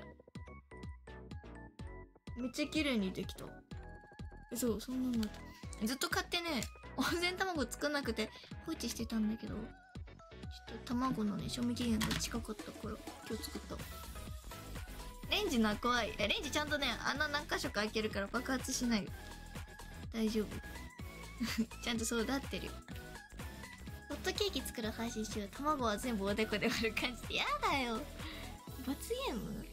めっちゃ綺麗にできた。そう、そんなのずっと買ってね、温泉卵作んなくて放置してたんだけど、ちょっと卵のね賞味期限が近かったから今日作った。レンジの怖い。レンジちゃんとね穴何箇所か開けるから爆発しないよ。大丈夫ちゃんとそうだってるよ。ホットケーキ作る配信しよう。卵は全部おでこで割る感じでやだよ。罰ゲーム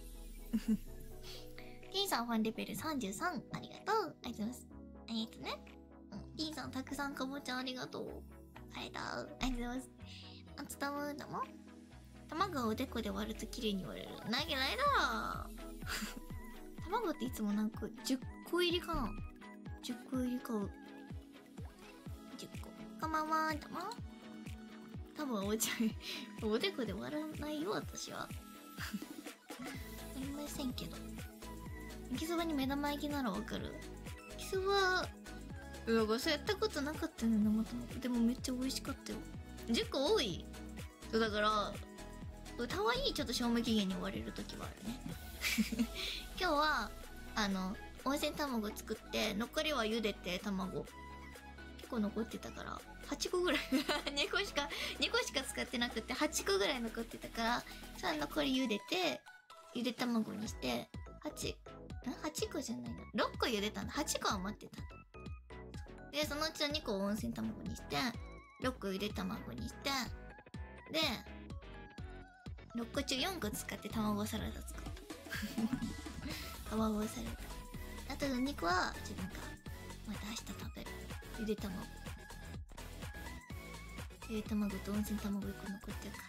ピンさんファンレベルさんじゅうさん、ありがとう。ありがとうございます。ありがとうね。うん、ピンさんたくさんかぼちゃありがとう。ありがとう。ありがとうございます。あつたむのも卵をおでこで割ると綺麗に割れる。なげないだろ卵っていつも何個 ?じゅっこ入りかな ?じゅっ 個入りか。じゅっこ。こんばんは。どうも。多分お茶おでこで割らないよ、私は。ありませんけど。焼きそばに目玉焼きならわかる。焼きそば、うわ、そうやったことなかったね、生卵。でもめっちゃ美味しかったよ。じゅっこ多い。そうだから、たまにちょっと賞味期限に追われるときはあるね。今日は、あの、温泉卵作って、残りは茹でて卵。結構残ってたから、はちこぐらいにこしか、にこしか使ってなくて、はちこぐらい残ってたから、さあ残り茹でて、ゆで卵にして、はち、ん ?はち 個じゃないな。ろっこ茹でたんだ。はちこ余ってた。で、そのうちのにこを温泉卵にして、ろっこゆで卵にして、で、ろっこ中よんこ使って卵サラダ作った。卵サラダ。あとのにこは自分がまた明日食べる。ゆで卵。ゆで卵と温泉卵いっこ残ってる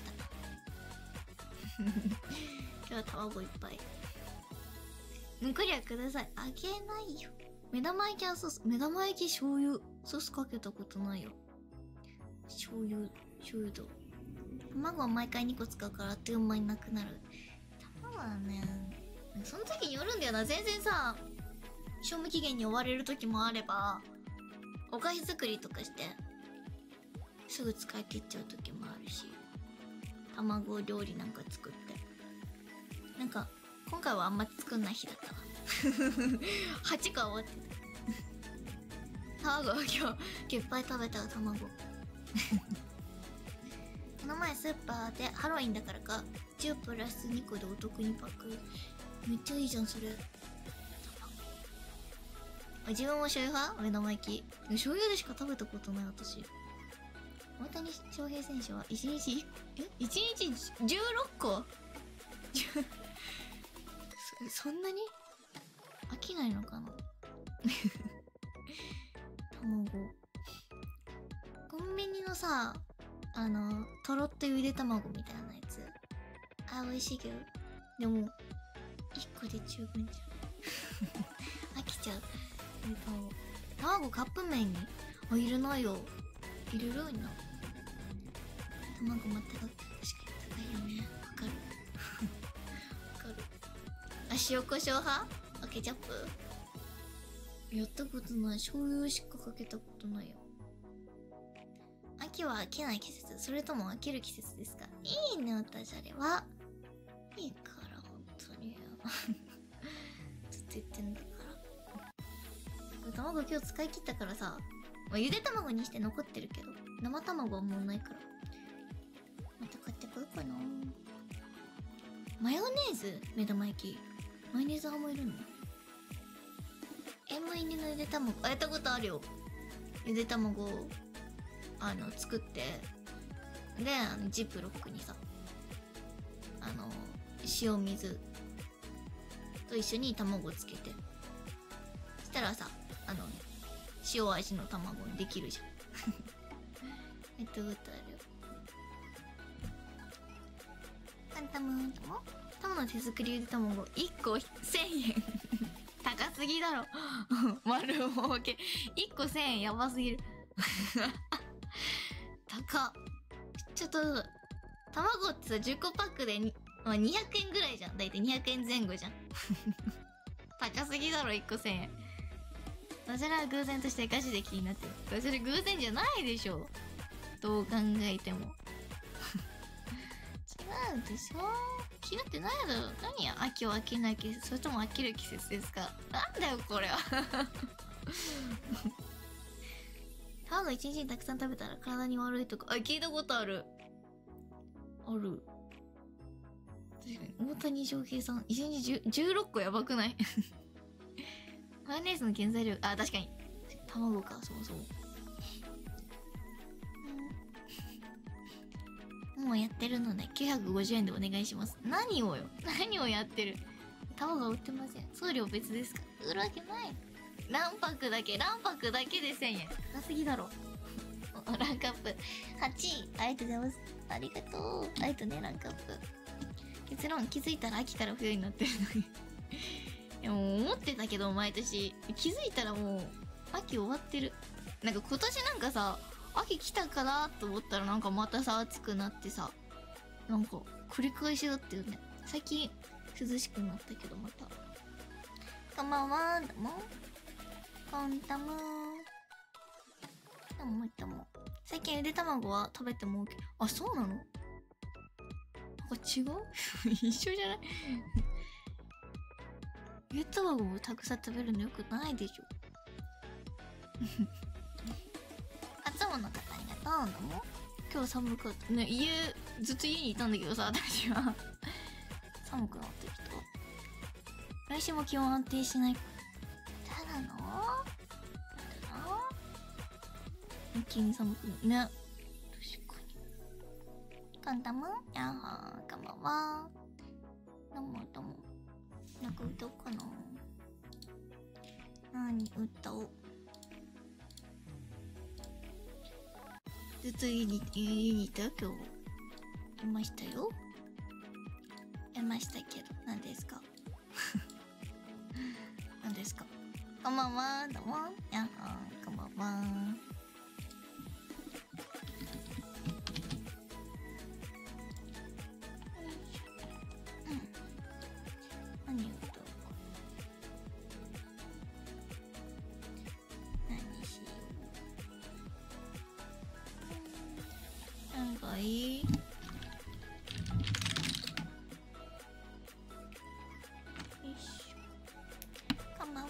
から明日。今日は卵いっぱい。残りはください。あげないよ。目玉焼きはソース。目玉焼き醤油。ソースかけたことないよ。醤油、醤油と。卵は毎回にこ使うからあっという間になくなる。卵はね、その時によるんだよな。全然さ、賞味期限に追われる時もあれば、お菓子作りとかしてすぐ使い切っちゃう時もあるし、卵料理なんか作って、なんか今回はあんま作んない日だったわ。はちこ終わってた。卵を今日いっぱい食べたわ。卵この前スーパーでハロウィンだからかじゅうプラスにこでお得にパック。めっちゃいいじゃんそれ。自分も醤油派？目玉焼き醤油でしか食べたことない私。大谷翔平選手はいちにちえいちにちじゅうろっこそ, そんなに飽きないのかな卵コンビニのさ、あのとろっとゆで卵みたいなやつ、あ、美味しいけど、でもいっこで十分じゃん飽きちゃう。卵カップ麺にあ入れないよ。入れるようにな。卵も高く、確かに高いよね。わかるわかる。あ、塩コショウ派？あ、ケチャップやったことない。醤油しかかけたことないよ。秋は飽きない季節、それとも飽きる季節ですか？いいね、ダジャレは。いいから、本当に。ずっと言ってんだから。卵今日使い切ったからさ、まあ、ゆで卵にして残ってるけど、 生卵はもうないから。また買ってこようかな。マヨネーズ目玉焼き。マヨネーズ派もいるの？塩分入りのゆで卵、あ、やったことあるよ。ゆで卵を、あの、作って、で、あのジップロックにさ、あの、塩水と一緒に卵つけて。そしたらさ、あの、塩味の卵にできるじゃん。やったことあるよ。カンタムーンともタムの手作りゆで卵いっこせんえん。高すぎだろ。丸儲け。いっこせんえんやばすぎる。高っ。ちょっと、卵ってさ、じゅっこパックでに、まあ、にひゃくえんぐらいじゃん。だいたいにひゃくえんぜん後じゃん。高すぎだろ、いっこせんえん。ダジャレは偶然としてガチで気になってる。ダジャレ偶然じゃないでしょ。どう考えても。違うでしょ。気になってないだろ。何や、秋は飽きない季節、それとも飽きる季節ですか。なんだよ、これは。卵一日にたくさん食べたら体に悪いとか、あ、聞いたことある。ある。確かに、大谷翔平さん、一日じゅうろっこやばくない？マヨネーズの原材料、あ、確かに。卵か、そうそう。もうやってるので、きゅうひゃくごじゅうえんでお願いします。何をよ。何をやってる。卵売ってません。送料別ですか？売るわけない。卵白だけ、卵白だけでせんえん。高すぎだろ。ランクアップ。はちい。ありがとうございます。ありがとう。ありがとうね、ランクアップ。結論、気づいたら秋から冬になってるのに。いや、もう思ってたけど、毎年。気づいたらもう、秋終わってる。なんか今年なんかさ、秋来たかなと思ったらなんかまたさ、暑くなってさ、なんか繰り返しだったよね。最近涼しくなったけどまた。こんばんは、どうも。こんたむー。どうもどうも。最近ゆで卵は食べても OK。あ、そうなの？なんか違う？一緒じゃない？ゆで卵をたくさん食べるのよくないでしょ。初物の方ありがとう。どうも。今日寒かったね。家ずっと家にいたんだけどさ、私は寒くなってきた。来週も気温安定しない。ただのただの一気に寒くね。確かに。カンタムやっはー、こんばんは。どうもどうも。なんか歌おうかな。何歌おう。ずっと家に、家にいた今日。いましたよ。いましたけど、何ですか？何ですか？こんばんは、どうも。やっはー、こんばんは。うん。何を歌おうか。何しよう。なんかいい？こんばんは。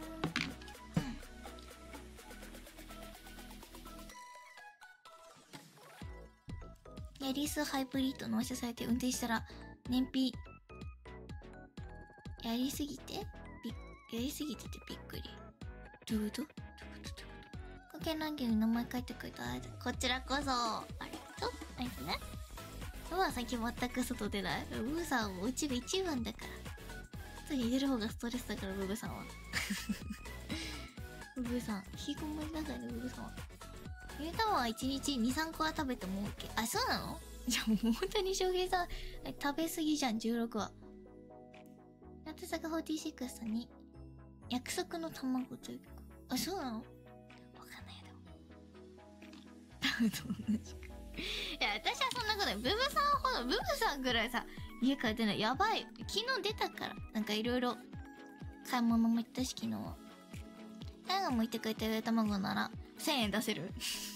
うん。ヤリスハイブリッド納車されて運転したら燃費やりすぎてびやりすぎててびっくり。どういうこと？保険ランキングに名前書いてくれた。こちらこそありがとう。ありがとうね。うわ、最近全く外出ない。ブブさんお家が一番だから。外に出る方がストレスだから、ブブさんは。ブブさん引きこもりだからね、ブブさんは。ゆで卵はいちにちに、さんこは食べても OK。あ、そうなの？じゃあもう本当に翔平さん食べ過ぎじゃん。じゅうろくはナトサカフォーティーシックスさんに約束の卵というか、あ、そうなの？わかんないよ。でも多分と同じく。いや、私はそんなことない。ブブさんほど、ブブさんぐらいさ、家帰ってない。やばい。昨日出たから。なんかいろいろ買い物も行ったし、昨日は。タイが向いてくれたゆで卵ならせんえん出せる。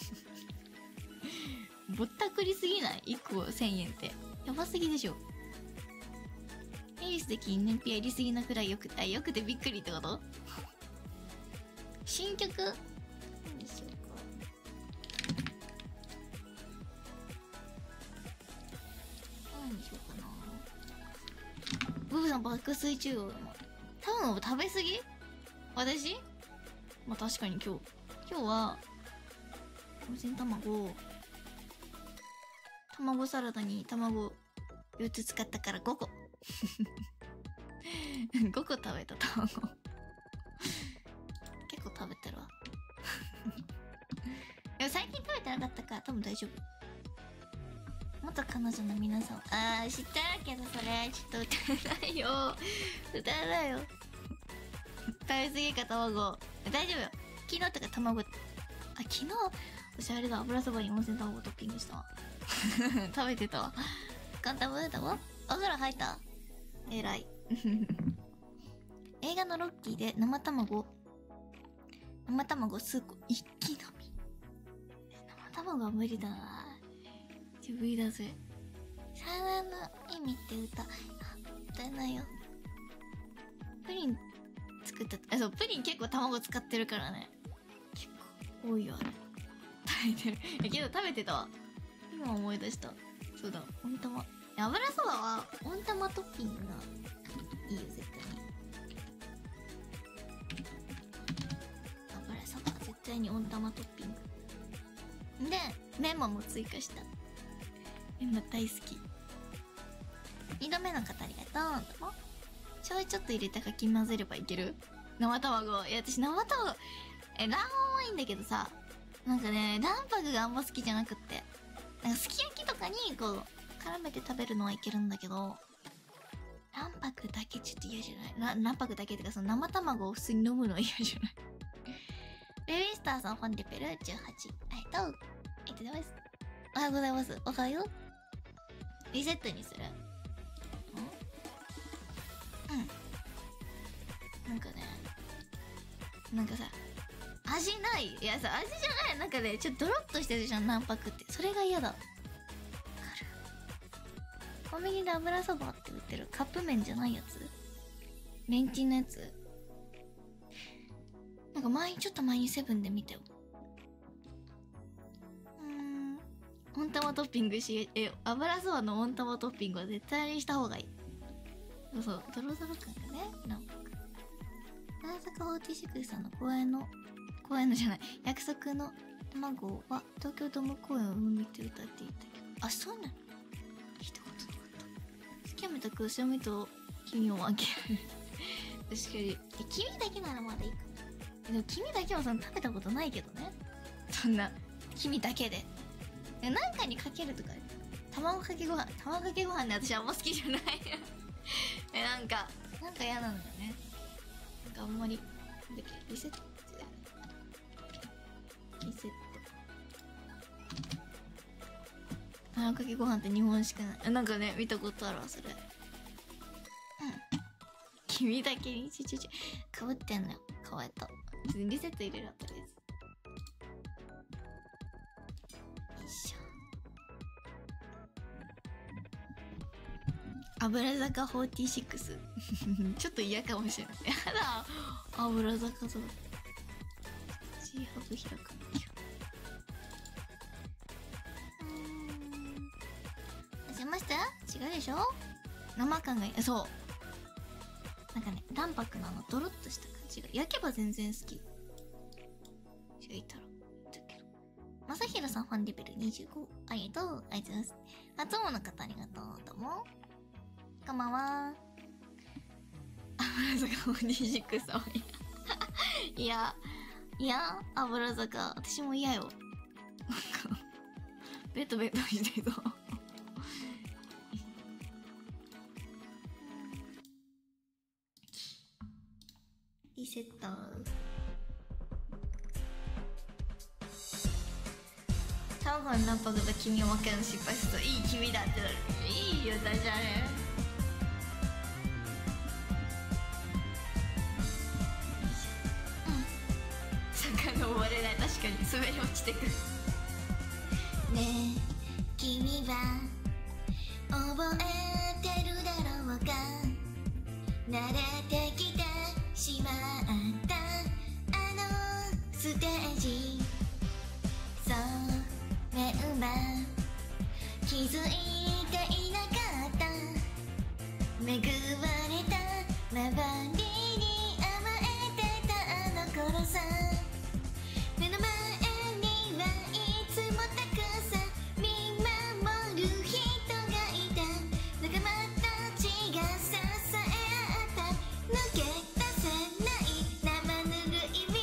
ぼったくりすぎない？ いっこせんえんって。やばすぎでしょ。エリス的に燃費やりすぎなくらいよくて、あ、よくてびっくりってこと？新曲？何でしょうか。 ブさん爆睡中よ。卵食べ過ぎ？私？まあ確かに今日今日は温泉卵卵サラダに卵よっつ使ったからごこごこ食べた卵結構食べてるわでも最近食べてなかったから多分大丈夫。元彼女の皆さん、あー知ってるけどそれちょっと歌えないよ歌えないよ食べ過ぎか卵大丈夫よ。昨日とか卵あ昨日私あれだ油そばに温泉卵トッピングしたわ食べてたわ。簡単食べたわ。お風呂入った。えらい映画のロッキーで生卵生卵数個一気飲み。生卵は無理だな。無理だぜ。さよならの意味って歌あ歌えないよ。プリン作ったあそうプリン結構卵使ってるからね。結構多いよあれ。食べてるえけど食べてたわ。今思い出した。そうだ温玉油そばは温玉トッピングがいいよ絶対に。油そばは絶対に温玉トッピングでメンマも追加した。メンマ大好き。にどめの方ありがとう。どうも醤油ちょっと入れてかき混ぜればいける。生卵いや私生卵え卵黄はいいんだけどさなんかね卵白があんま好きじゃなくって、なんかすき焼きとかにこう絡めて食べるのはいけるんだけど卵白だけちょっと嫌じゃない。卵白だけってかその生卵を普通に飲むのは嫌じゃないベビースターさんファンデペルじゅうはちありがとう。ありがとうございます。おはようございます。おはよう。リセットにする。うんなんかねなんかさ味ない。いやさ味じゃない。なんかねちょっとドロッとしてるじゃん卵白って。それが嫌だ。わかる。コンビニで油そばって売ってるカップ麺じゃないやつレンチンのやつなんか前にちょっと前にセブンで見たよ。うーん温玉トッピングしえ油そばの温玉トッピングは絶対にした方がいい。そうそうドロドロ感がね卵白。花坂フォーティーシックスさんの公演の公演のじゃない約束の卵は東京ドーム公演を見て歌っていたけどあそうなの聞いたことなかった。好きやめたくしゃみと君を分ける確かに君だけならまだいいかも。でも君だけはその食べたことないけどねそんな君だけで何かにかけるとか卵かけご飯卵かけご飯ね私あんま好きじゃないえなんかなんか嫌なんだよね。なんかあんまりなんだっけリセットリセット卵かけご飯って日本しかない。なんかね見たことあるわそれ。うん君だけにちょちょちょかぶってんのよかわいと。リセット入れるあったりです。よいしょ。油坂フォーティーシックスちょっと嫌かもしれない。やだ油坂と G ハブ開かなきゃ。うーん味ました違うでしょ。生感がいい。そうなんかね卵白のあのドロッとした感じが焼けば全然好き。焼いたらだけどまさひろさんファンレベルにじゅうごありがとう。ありがとうございます。初詣の方ありがとう。どうもこんばんは。油坂フォーティーシックスさんいやいや油坂私も嫌よ。なんかベトベトしてそうリセット。卵の卵白と黄身を分けるの失敗するといい黄身だってなる。いいよダジャレ。登れない。確かに滑り落ちてくるねえ君は覚えてるだろうか。慣れてきてしまったあのステージ。それは気づいていなかった。恵まれわりに甘えてたあの頃さ、目の前にはいつもたくさん見守る人がいた。仲間たちが支え合った抜け出せない生ぬるい水。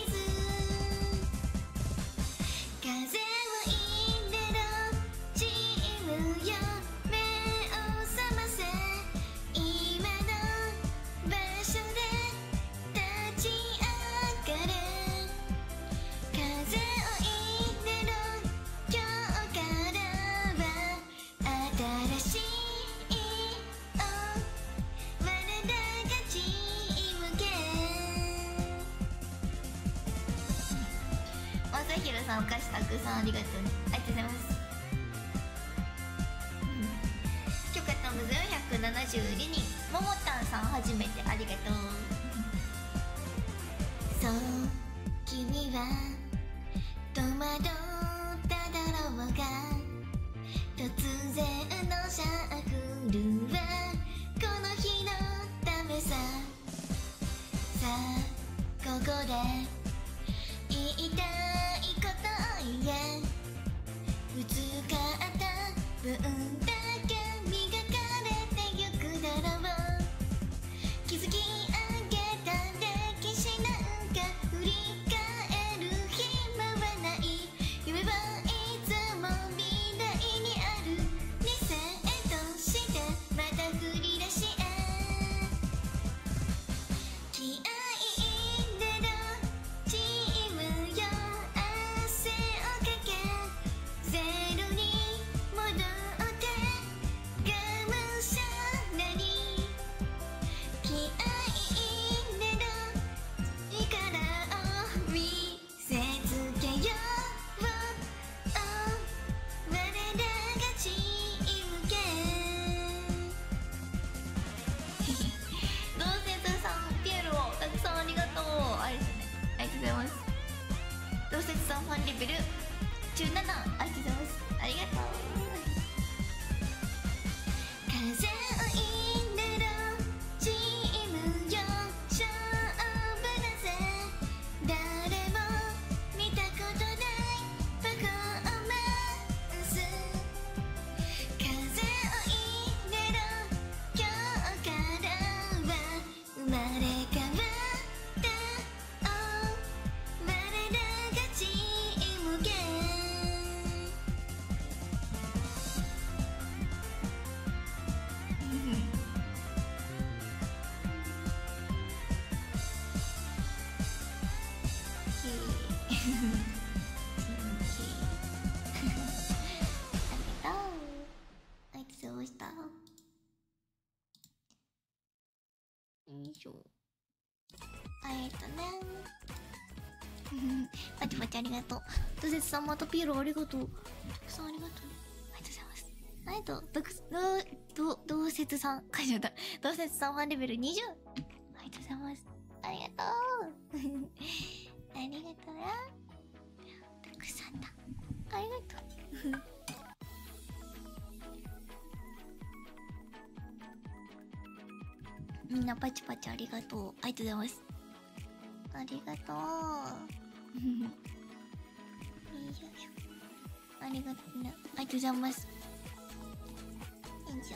風を入れろチームよ、目を覚ませ今の場所で立ち上がれ。風を入れろ今日からは新しいお我らがチーム系。まさひろさんお菓子たくさんありがとうね。ありがとうございます。許可タムズよんひゃくななじゅうににん、ももたんさん初めてありがとう。そう君は戸惑っただろうが、突然のシャッフルはこの日のためさ。さあここで言いたいことを言え。ぶつかった分だけ磨かれてゆくだろう。築き上げた歴史なんか振り返る暇はない。夢はいつも未来にある。理性としてまた振り出しへ。気合い入れろチームよ、汗をかけゼロに戻ってがむしゃらに。気合い入れろ力を見せつけよう、我らがチーム系。同説さんピエロたくさんありがとう。あれですね、ありがとうございます。同説さんファンレベルじゅうなな、ありがとうございます。ありがとう。風を入れろチームよ、勝負だぜ。誰も見たことないパフォーマンス。風を入れろ今日からは生まれ変わったお我らがチーム系。ありがとう。あいつどうした？よいしょ。ありがとね。パチパチありがとう。ドセツさんまたピエロありがとう。たくさんありがとう。ありがとうございます。ありがとう。どくど、ど、どうせつさん。書いちゃった。どうせつさんファンレベルにじゅう。ありがとうございます。ありがとう。ありがとうな。たくさんだ。ありがとう。みんなパチパチありがとう。ありがとうございます。ありがとう。よいしょ。ありがとうね。ありがとうございます。よいしょ。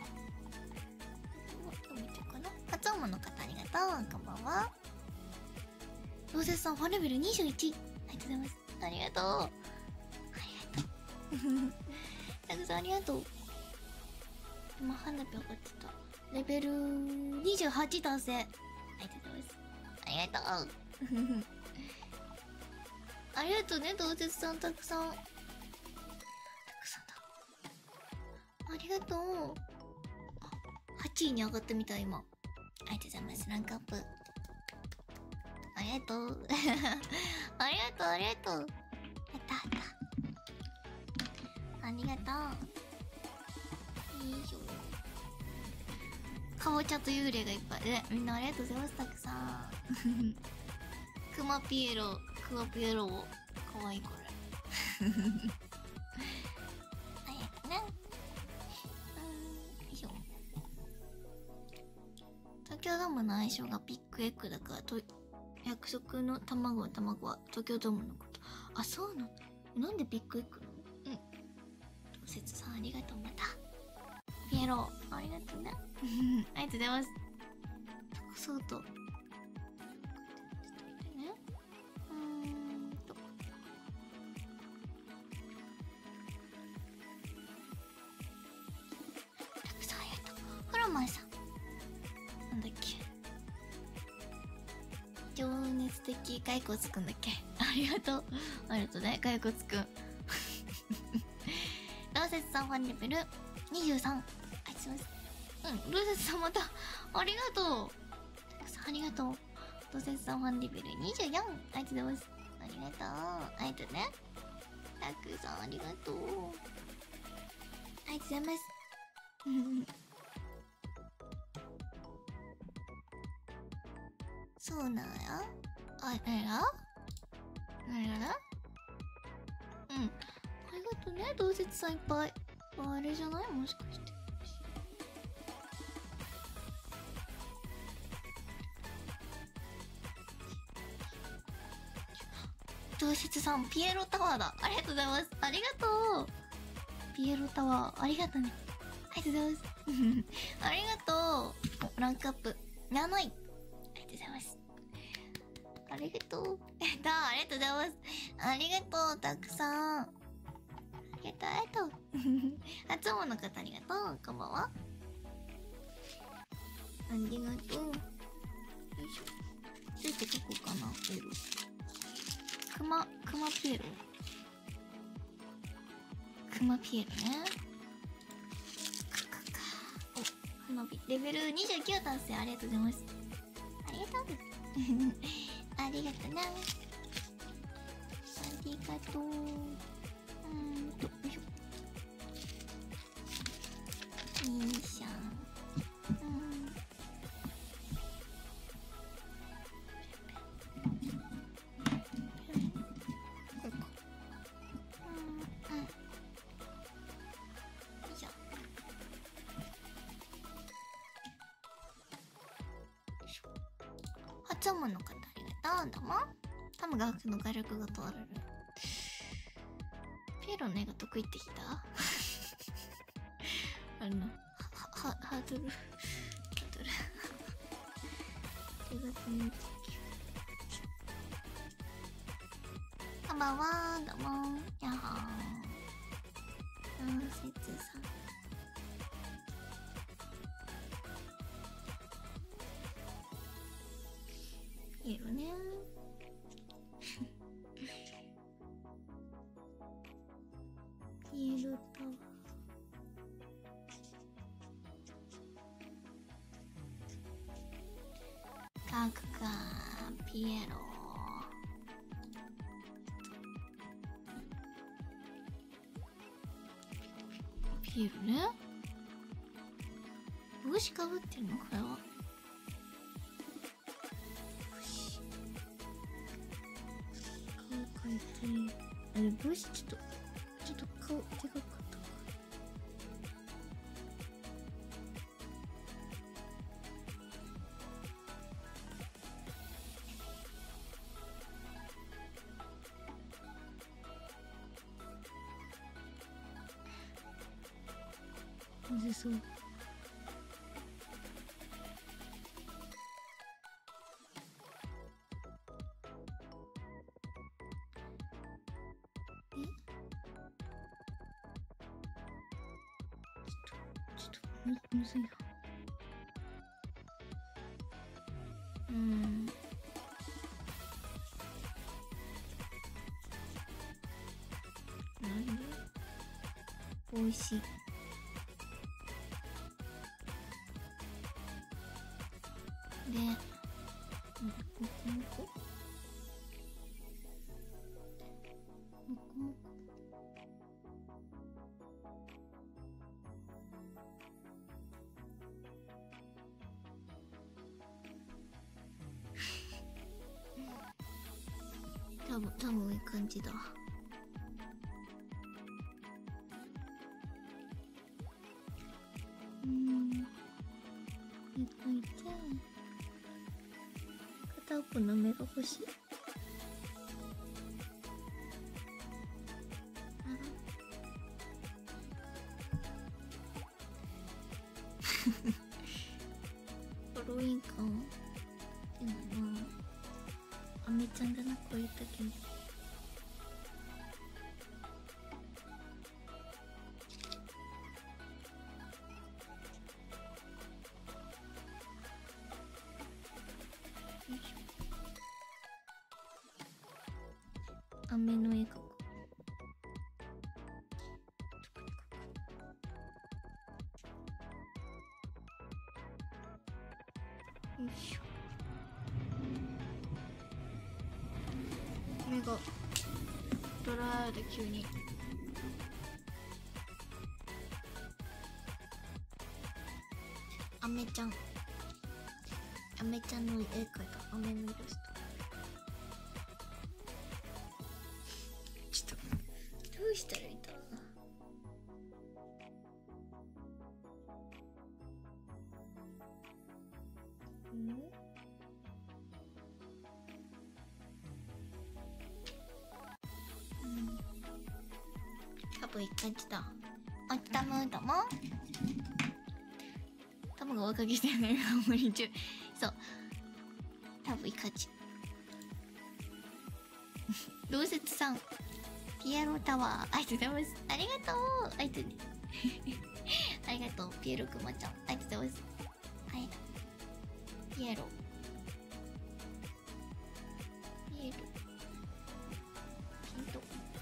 どう見てるかな。カツオモの方ありがとう。こんばんは。ローセスさんファンレベルにじゅういち。ありがとうございます。ありがとう。ありがとう。たくさんありがとう。今花火上がってた。レベルにじゅうはち達成。ありがとうございます。ありがとう。ありがとうね、同説さんたくさん。たくさんだ。ありがとう。あ、はちいに上がったみたい、今。ありがとうございます。ランクアップ。ありがとう。ありがとう、ありがとう。やったやった。ありがとう。よいしょ。かぼちゃと幽霊がいっぱいで、みんなありがとうございます。たくさん。クマピエロ、クマピエロ、かわいいこれ。ありがとうね。うん、よいしょ。た京ドームの愛称がビッグエッグだからと約束の卵は卵は東京ドームのこと。あ、そうなんだ。なんでビッグエッグなの？うん。どうせつさんありがとう。またピエロありがとうね。ありがとうございます。そうとね。うーんとたくさんありがとう。フロマンさんなんだっけ、情熱的骸骨くんだっけ。ありがとうありがとうね骸骨くん。ローセツさんファンレベルにじゅうさん。あいつます。うん、ローセツさんまたありがとう。たくさんありがとう。ローセツさんファンレベルにじゅうよん。ありがとうございます。ありがとうありがとうね。たくさんありがとう。ありがとうございます。そうなんや。あ、なやなやなうん。ありがとうね、同説さんいっぱい。あれじゃない？もしかして。同説さん、ピエロタワーだ。ありがとうございます。ありがとう。ピエロタワー、ありがとうね。ありがとうございます。ありがとう。ランクアップ。なない。ありがとうございます。ありがとう。えっと、ありがとうございます。ありがとう、たくさん。ありがとう、ありがとう。初詣の方ありがとう。こんばんは。ありがとう。よいしょ。どうやって書こうかな、ピエロ。クマ、クマピエロ。クマピエロね。お、花火。レベルにじゅうきゅう達成。ありがとうございます。ありがとう。ありがとうな。ありがとう。うーんと、よいしょ。いいしゃん。うん。こうか。うん、うん。よいしょ。よいしょ。初詣の方ありがとう。どうも。タム学の画力が問われる。ピエロの絵が得意ってきたあの、は、は、ハードル。ハードル。手がついてこんばんは。どうも。やっほー。うん、せつさん。ピエロね。ピエロタワー。書くか、ピエロ。ピエロね。帽子かぶってるのこれは。顔描いて。あれ、帽子ちょっと、ちょっと顔でかかったか。むずそう。え？ちょっと、ちょっと、む、むずいな。うーん。なんで？おいしい。で、もこもこもこもこ多分、多分いい感じだ。うーん。え、書いて。 片っぽの目が欲しい。ハロウィン感でもなあめちゃんだな、こういう時に。飴の絵描く。よいしょ。目がドラーで急に。アメちゃんアメちゃんの絵描いた。アメのイラスト。ちょっとどうしたらいいんだろうな。うん多分いい感じだ。おったむども多分がおかげしてるね。ハモリ中。そう多分いい感じ。同説さんピエロタワーありがとうございます。ありがとうありがとうねありがとうピエロくまちゃんありがとうございます。はいピエロピエロピント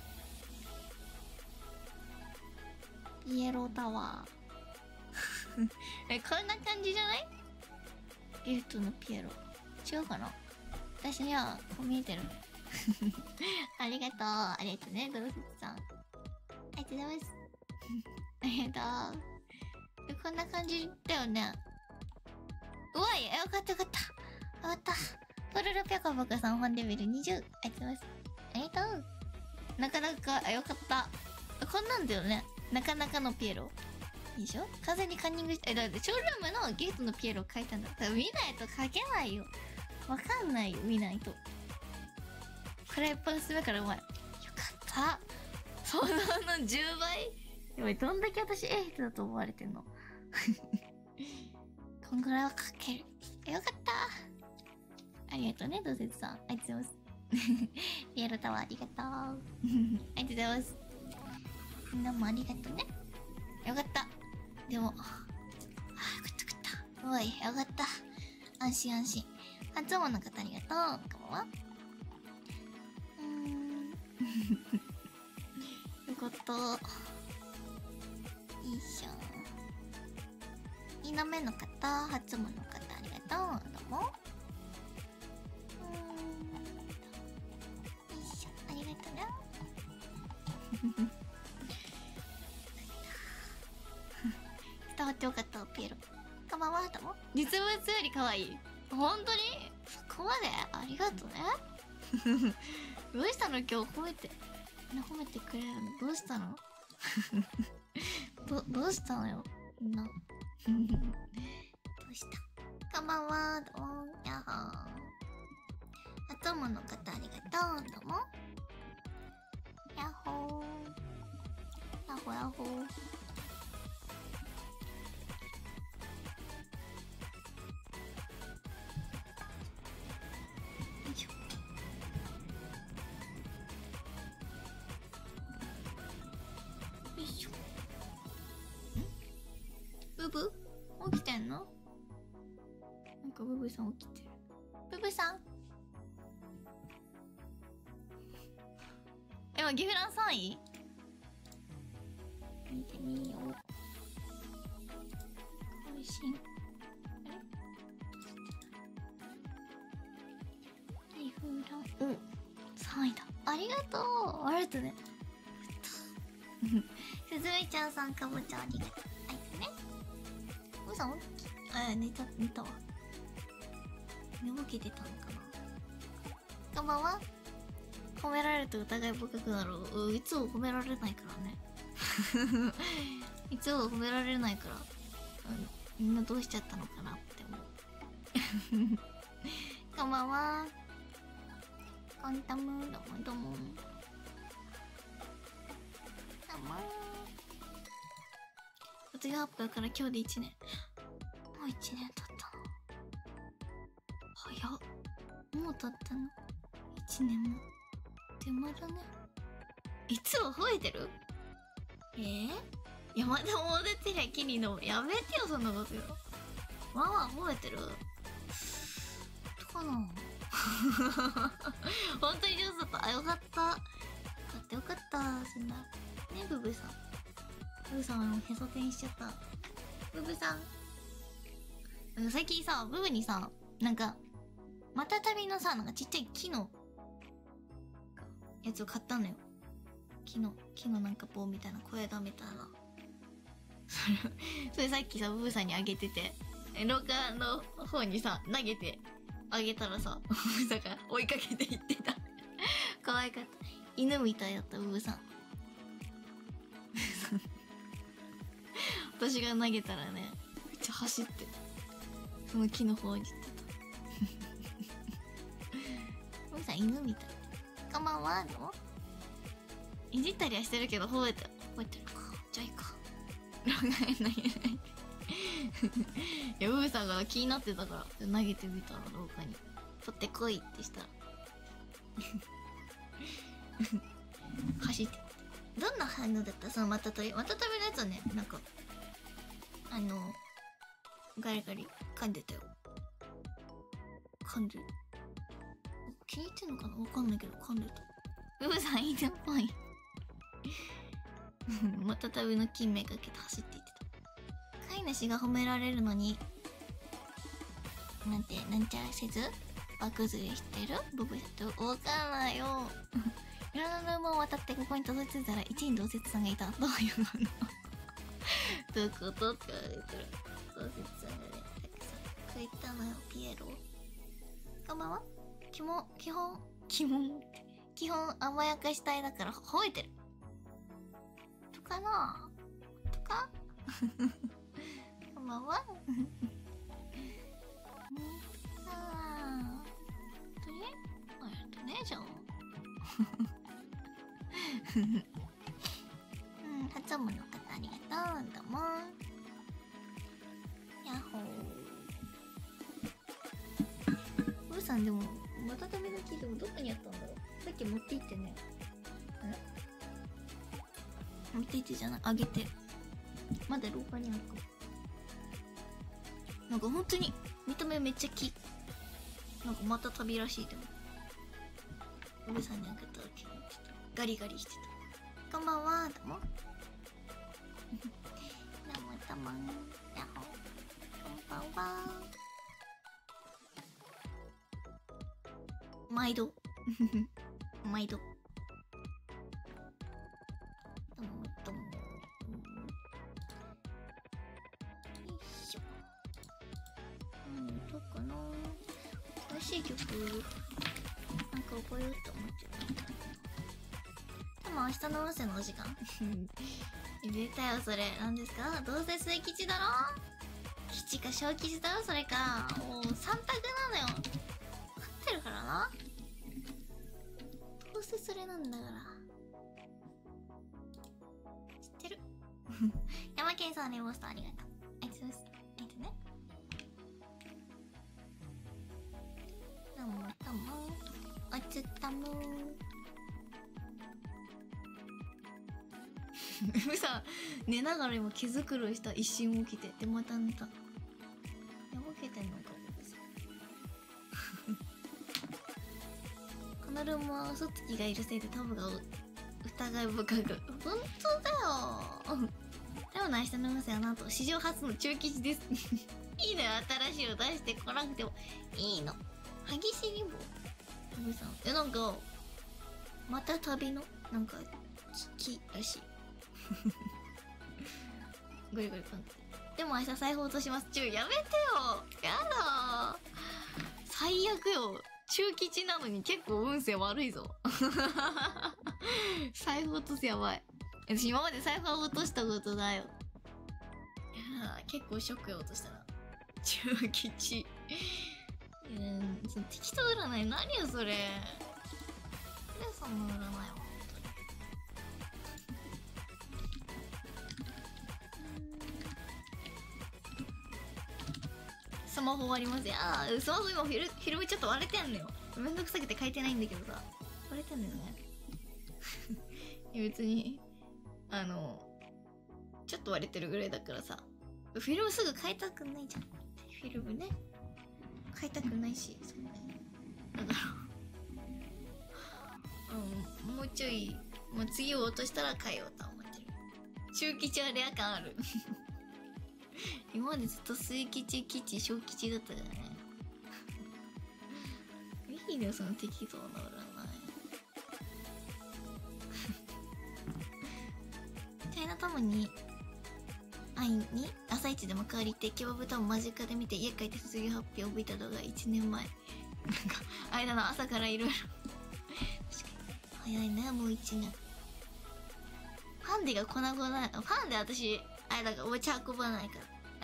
ピエロタワーえこんな感じじゃない？ギフトのピエロ違うかな。私にはこう見えてるありがとうありがとうねドロスさんありがとうございますありがとう。こんな感じだよね。うわいよかったよかったよかった。ポルルペコポコさん本レベルにじゅうありがとうございます。ありがとう。なかなかあよかった。こんなんだよね。なかなかのピエロいいでしょ。風にカンニングしてえだってショールームのギフトのピエロ書いたんだ。多分見ないと書けないよ。わかんないよ見ないと。これ一発目からうまい。よかった。そののじゅうばい。やばいどんだけ私エイトだと思われてんのこんぐらいは書ける。よかったありがとうねドセツさんありがとうございますピエロタワーありがとうありがとうございます。みんなもありがとうね。よかった。でもあーよかったよかった。おいよかった。安心安心。初物の方ありがとう。こんばんは。うーんよかったよいしょ。にどめの方初物の方ありがとう。どうもうーんよいしょありがとうな伝わってよかったピエロ。こんばんは。どうも実物より可愛い。本当にそこまでありがとうねどうしたの今日褒めてみんな褒めてくれるのどうしたのどどうしたのよみんなどうしたこんばんは。どうもやっほー。初物の方ありがとう。どうもやっほーやっほやっほー。ブブ起きてんの？なんかブブさん起きてる。ブブさん今ギフランさんい見てみよう。配信あれギフランおさんいだ。ありがとうありがとうねすずみちゃんさんかぼちゃんありがとう。ありがとうね。おさん起きあ寝た寝たわ。寝ぼけてたのかな。こんばんは。褒められると疑い深くなる。いつも褒められないからねいつも褒められないから、うん、みんなどうしちゃったのかなって思う。 こんばんは。コンタム、どうもどうも。どうも。卒業発表から今日でいちねん。もういちねん経ったの。早っ。もう経ったの ?いち 年も。でまだね。いつも覚えてる？えー、いや、まだ戻ってりゃきりの。やめてよ、そんなことよ。まあまあ覚えてる？どうかな本当に上手だった。あ、よかった。よかったよかった。そんな。ね、ブブさん。ブブさんはもうへそ天しちゃった。ブブさん。なんか最近さ、ブブにさ、なんか、またたびのさ、なんかちっちゃい木の、やつを買ったのよ。木の、木のなんか棒みたいな、小枝みたいな。それ、それさっきさ、ブブさんにあげてて、廊下の方にさ、投げてあげたらさ、ブブさんが追いかけていってた。可愛かった。犬みたいだった、ブブさん。私が投げたらね、めっちゃ走ってその木の方に行ってた。ブブさん犬みたい。こんばんは。のいじったりはしてるけど覚えて覚えてるか。じゃあいいか。いや、ブブさんが気になってたから投げてみたら廊下に取ってこいってしたら走って。どんな反応だった？そのまたたびまたたびのやつはね、なんかあのガリガリ噛んでたよ。噛んでる。気に入ってんのかな、わかんないけど噛んでた。ブブさん犬っぽい。またたびの金目かけて走っていってた。飼い主が褒められるのになんてなんちゃらせず爆ずれしてるブブさんとわかんないよ。いろんなルームを渡ってここにたどり着いたら一員同説さんがいた。どういうのどういうことって言われてる。同説さんがね、たくさん食いたのよ、ピエロ。こんばんは。基本、基本、基本、基本甘やかし体だから吠えてる。とかなとかこんばんは。さあ、とね、あやとね、じゃん。うん、初音の方ありがとう。どうも。やっほー。ブーさんでも、またたびの木でもどこにあったんだろう。さっき持って行ってね。ん持って行ってじゃない、あげて。まだ廊下にあるかも。なんかほんとに、見た目めっちゃ木。なんかまたたびらしいでも。ブーさんにあげたら気に入ってた。ガリガリしてた。こんばんは。どうも。どうもどうも。やっほ。こんばんは。毎度。毎度。どうもどうも。よいしょ。うん、どうかな。新しい曲、なんか覚えようと思ってた。でも明日の運勢のお時間出たよ、それ。何ですか？どうせ末吉だろ？吉か小吉だろ、それか。もうさん択なのよ。分かってるからな。どうせそれなんだから。知ってる。山県さん、レモンスターありがとう。あいつです。あいつね。どうもどうも。おつたもー。さ、寝ながら今毛づくろいした一瞬起きて。で、また寝た。やぼけてんのか、このルームは嘘つきがいるせいでタブが疑い深く。ほんとだよ。でも明日の運勢はなんと史上初の中吉です。いいのよ、新しいを出してこなくてもいいの。歯ぎしり棒タブさん。え、なんかまた旅のなんか木らしい。ゴリゴリパンツ。でも明日裁縫落とします。ちょ、やめてよ。やだ。最悪よ。中吉なのに結構運勢悪いぞ。財布落とすやばい。私今まで財布は落としたことないよ。いや結構ショックよ、落としたら。中吉。 その適当占い何よそれ。何そんな占いは。スマホ割りますよ。ああ、スマホ今フィル、フィルムちょっと割れてんのよ。めんどくさくて書いてないんだけどさ。割れてんのよね。いや別に、あの、ちょっと割れてるぐらいだからさ。フィルムすぐ変えたくないじゃん。フィルムね。変えたくないし。そうね、だから、うん、もうちょい、もう次を落としたら変えようと思ってる。中吉はレア感ある。今までずっと末吉、吉、小吉だったからね。いいね、その適当な占い。チャイナタウンに会いに朝一でも借りてケバブタを間近で見て家帰って卒業発表を見たのがいちねんまえ。なんか間の朝からいろいろ早いね、もういちねん。ファンデが粉々、ファンデ私あれだからお茶運ばないから。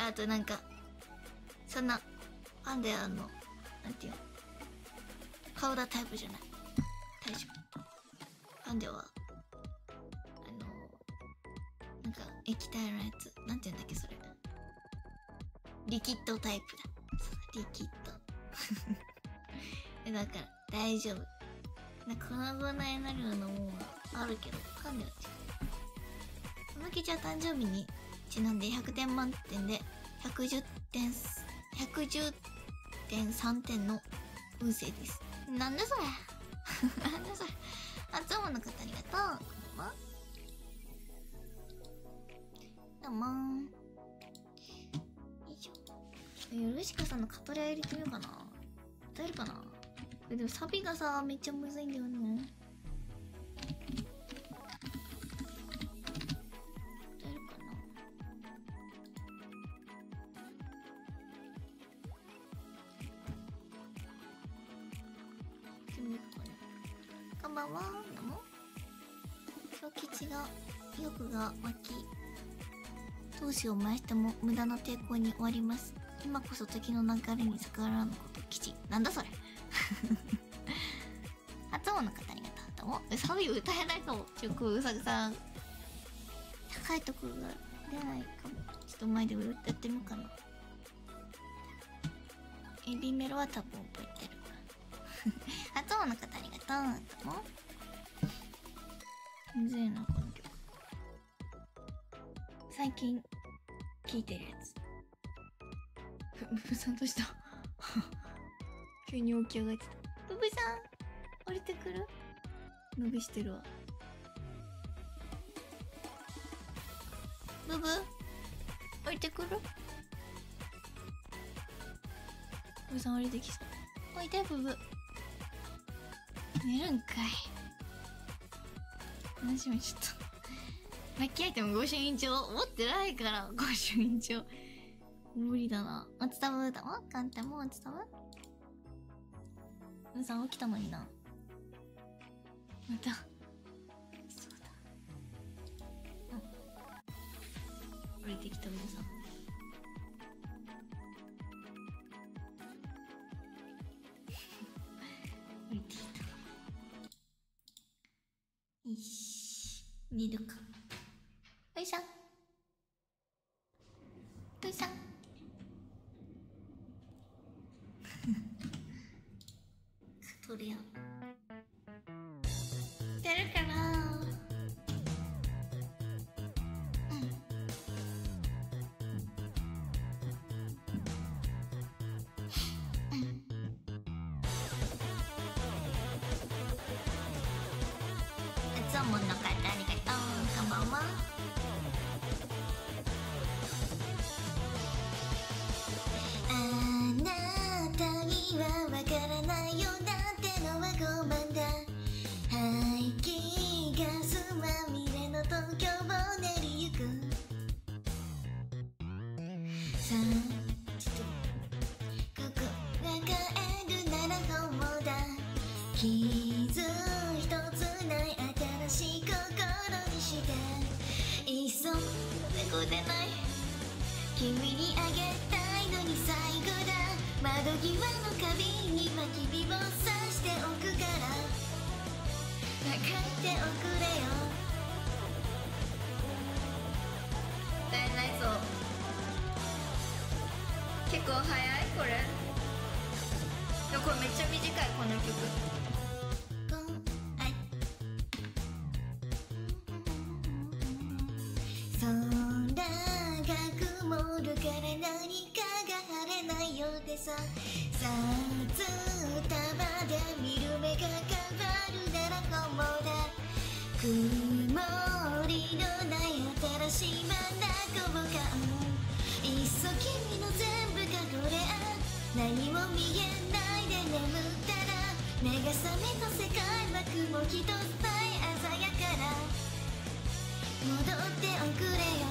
あとなんかそんなファンデあのなんていうのパウダータイプじゃない。大丈夫。ファンデはなんか液体のやつなんて言うんだっけそれ。リキッドタイプだ。リキッド。だから大丈夫。なんか粉々になるようなもんはあるけど噛んでる違う。その吉は誕生日にちなんでひゃくてん満点でひゃくじゅってんひゃくじゅってんさんてんの運勢です。なんでそれ。なんでそれ。あつもの方ありがとう。こんばんは。どうもー。よいしょ。ヨルシカさんのカトレア入れてみようかな。歌えるかな。でもサビがさめっちゃむずいんだよね。歌えるかな。決めようかね。こんばんは。どうも。小吉が欲が湧き闘志を燃やしても無駄な抵抗に終わります。今こそ時の流れに逆らわぬこと吉。なんだそれ。初音の方ありがとう。どうも。サビ歌えないかも。ちょっとうさぎさん高いところが出ないかも。ちょっと前で歌ってみようかな。エビメロは多分覚えてる。初音の方ありがとう。どうも。むずいなこの曲。最近聴いてるやつ。ブブさんどうした急に起き上がってた。ブブさん降りてくる。伸びしてるわ。ブブ降りてくる。ブブさん降りてきそう。おいでブブ。寝るんかい。話もちょっとラッキーアイテム御朱印帳持ってないから御朱印帳無理だな。おつたぶだわ。カンタもおつたぶ。むさん起きたのにな。またそうだ。うん降りてきたむさん。降りてきた。よし寝るか。よいしょ。よいしょ。カトレア出るかな。うんうんいつもの方ありがとう。こんばんは。あなたにはわからないよだってのはごまんだ。排気ガスまみれの東京を練りゆく。さあちょっとここが帰るなら本望だ。傷一つない新しい心花瓶に焚き火をさしておくから分かっておくれよ。歌えないそう。結構早いこれ。でもこれめっちゃ短いこの曲。空が曇るから何かが晴れないようでさ、さつ束で見る目が変わるなら本望だ。曇りのない新しい眼交換、いっそ君の全部がどれあ、何も見えないで眠ったら目が覚めた世界は雲一つさえ鮮やから戻っておくれよ。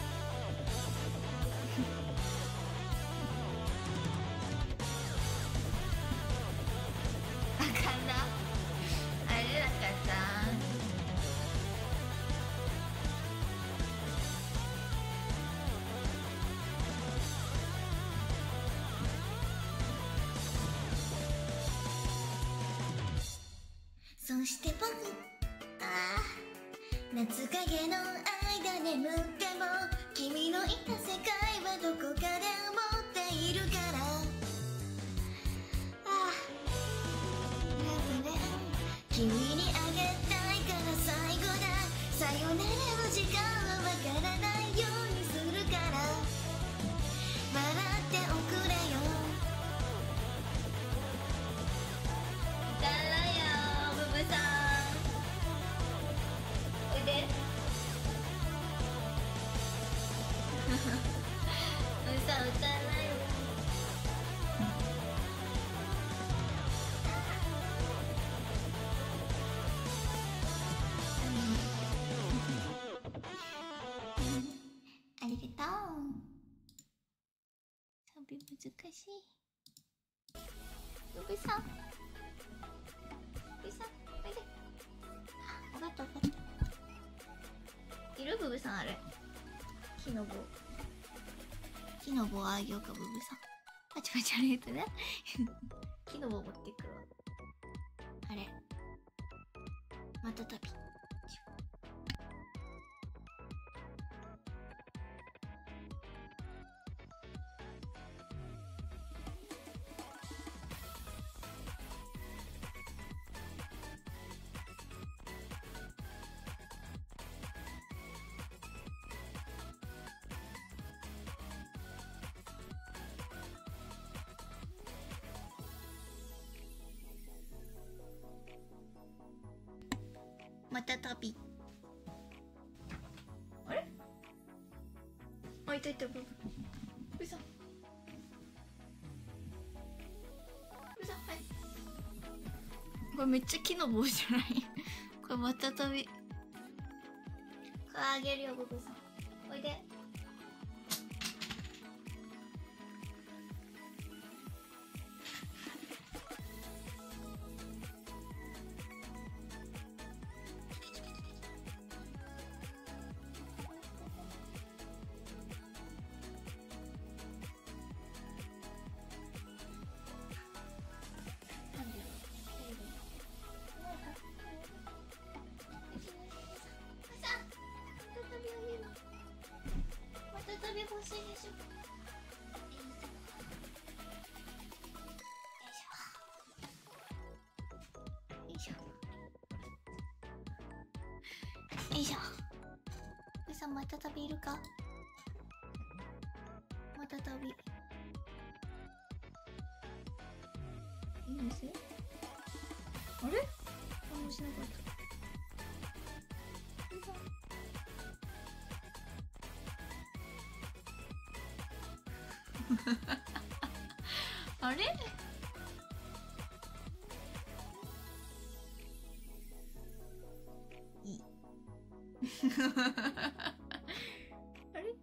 あかんな、あれなかった。そして僕、ああ夏影の間眠っても君のいた世界はどこかで思っているから、ああラブね、君にあげたいから最後だ。さよならの時間はわからないようにするから笑っておくれよ。だらよブブさんおいで。うさ歌わないよ。ありがとう。サビ難しい。ブブさんブブさんおいで。わかったわかった。いるブブさん、あれ木の棒、木の棒あげようかブブさん。パチパチありがとうね。木の棒持ってくるわ。あれまたたびまたたび。あれあ、いたいたブブ。うさうさ、はい。これめっちゃ木の棒じゃない？これまたたび。これあげるよブブさん。おいで。欲しいでしょ。よいしょよいしょ。うさまたたびいるか。またたびいいんです。あれ何もしなかった。あれいい。あれ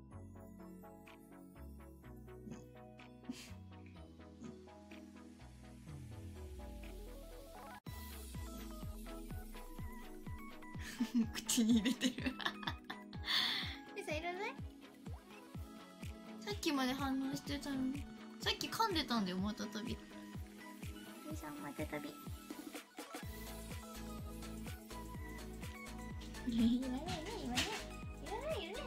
口に入れてる。え、さ、いらない？さっきまで反応してたのに。 さっき噛んでたんだよ、またたび。ブーさん、またたび。いらないね、言わない。いらないよね。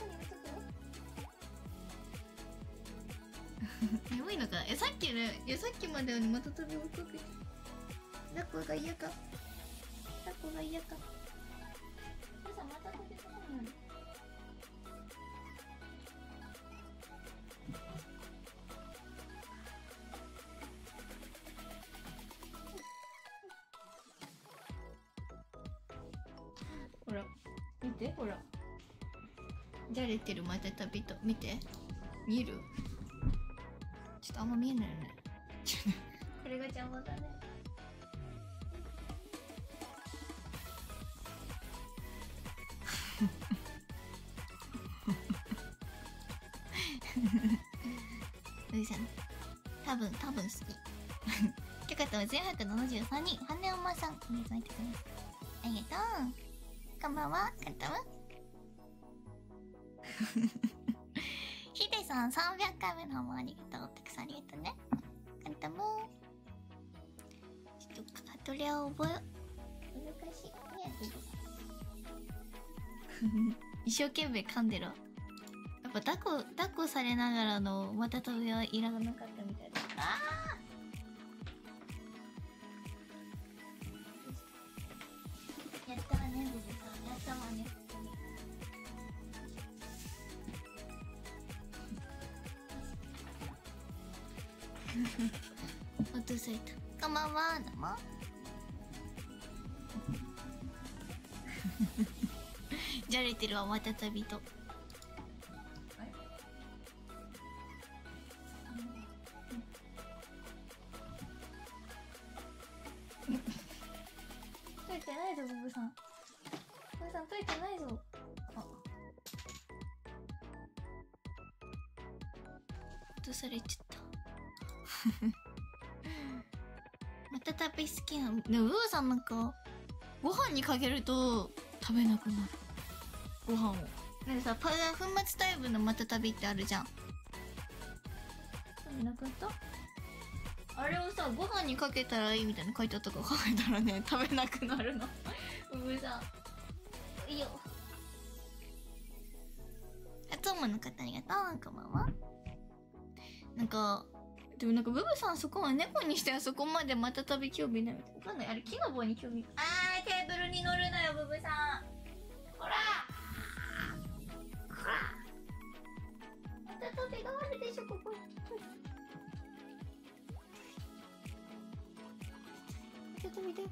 眠いのか。え、さっきね、いや、さっきまではね、またたび追っかけて。抱っこが嫌か。抱っこが嫌か。ブーさん、またたび来ないの。ほら見て、ほらじゃれてるまたたびと。見て、見える？ちょっとあんま見えないよねこれが邪魔だねういさん、多分多分好きよかったらぜんひゃくななじゅうさんにん、はねおまさん、お願いします。ありがとう。こんばんは、カンタム。ヒデさん、さんびゃっかいめの方もありがとう。たくさんありがとうね。カンタム。ちょっと、カトレア覚えよう。難しい。ね一生懸命噛んでるわ。やっぱ抱っこ、抱っこされながらのまた飛びはいらなかったみたいだ。あーやったわね、ボブさん。やったわね。落とされた。こんばんは、どうも。じゃれてるわ、またたびと。解いてないぞ、ボブさん。ボブさん、解いてないぞ。あ、落とされちゃった。またたび好きなの。でも、ボブさんなんか、ご飯にかけると食べなくなる。ご飯を。なんかさ、パウダー粉末タイプのまたたびってあるじゃん。食べなくなった？あれをさ、ご飯にかけたらいいみたいな書いてあったからかけたらね、食べなくなるの。うぶさん。いいよ。あともの方ありがとう。こんばんは。なんか、でもなんかブブさんそこは猫にしてはそこまでまたたび興味ないみたいな。わかんない。あれ木の棒に興味。あー、テーブルに乗るなよ、ブブさん。ほらほらまたたびがあるでしょ、ここに。またたびだよ。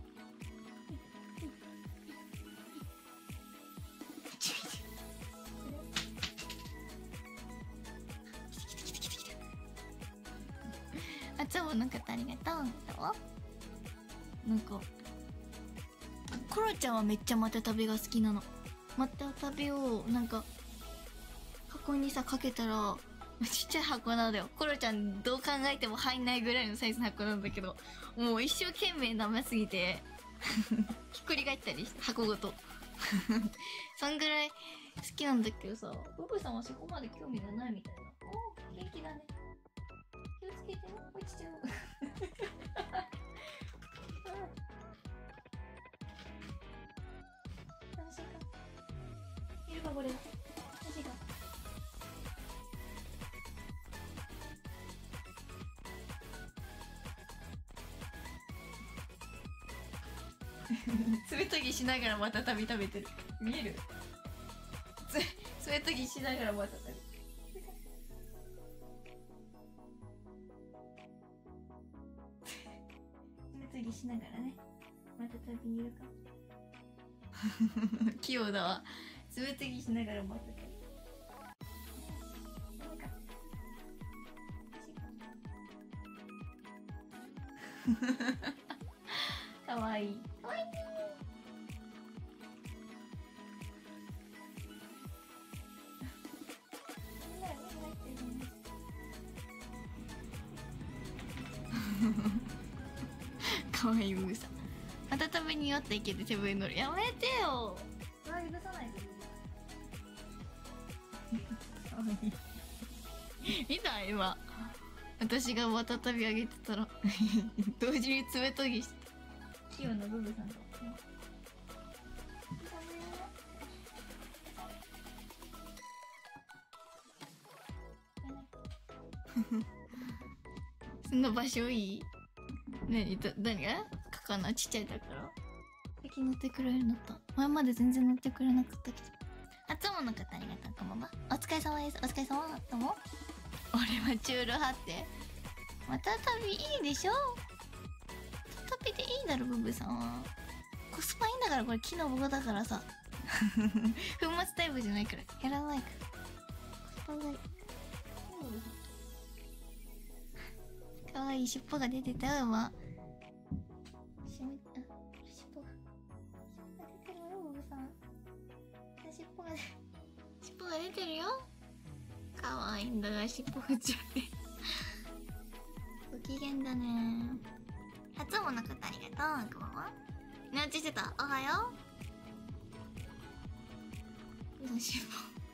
あつもの方ありがとう。なんかコロちゃんはめっちゃまたたびが好きなの。またたびをなんか箱にさかけたらちっちゃい箱なんだよ。コロちゃんどう考えても入んないぐらいのサイズの箱なんだけど、もう一生懸命舐めすぎてひっくり返ったりして箱ごとそんぐらい好きなんだけどさ、ボブさんはそこまで興味がないみたいな。お元気だね。気をつけてね、落ちちゃう楽しいかいるかこれ。楽しいか爪研ぎしながらまたたび食べてる。見える？つ爪研ぎしながらまたたび。爪研ぎしながらね、またたびにいるか器用だわ。爪研ぎしながらまたたび。かわいい。かわいい。かわいいブーさん。また食べに寄っていけて手笛乗る。やめてよ。それは許さないで。見た今。 私がまたたび上げてたら同時に爪研ぎして器用なブブさんだ。その場所いいね。だ誰がかかな、ちっちゃいだから先乗ってくれるようになった。前まで全然乗ってくれなかったけど。あつもの方ありがとう。こんばんは。お疲れ様です。お疲れ様。どうも。俺はチュール派って。また旅いいでしょ。旅でいいだろブブさんは。コスパいいんだから。これ木の棒だからさ粉末タイプじゃないからやらないから。コスパがいい。かわいい尻尾が出てたよ今。しめあ尻尾が尻尾が出てるよブブさん。尻尾が尻尾が出てるよ。かわいいんだが尻尾振っちゃってご機嫌だね。初物の方ありがとう。こんばんは。寝落ちしてた。おはよう。どうしよ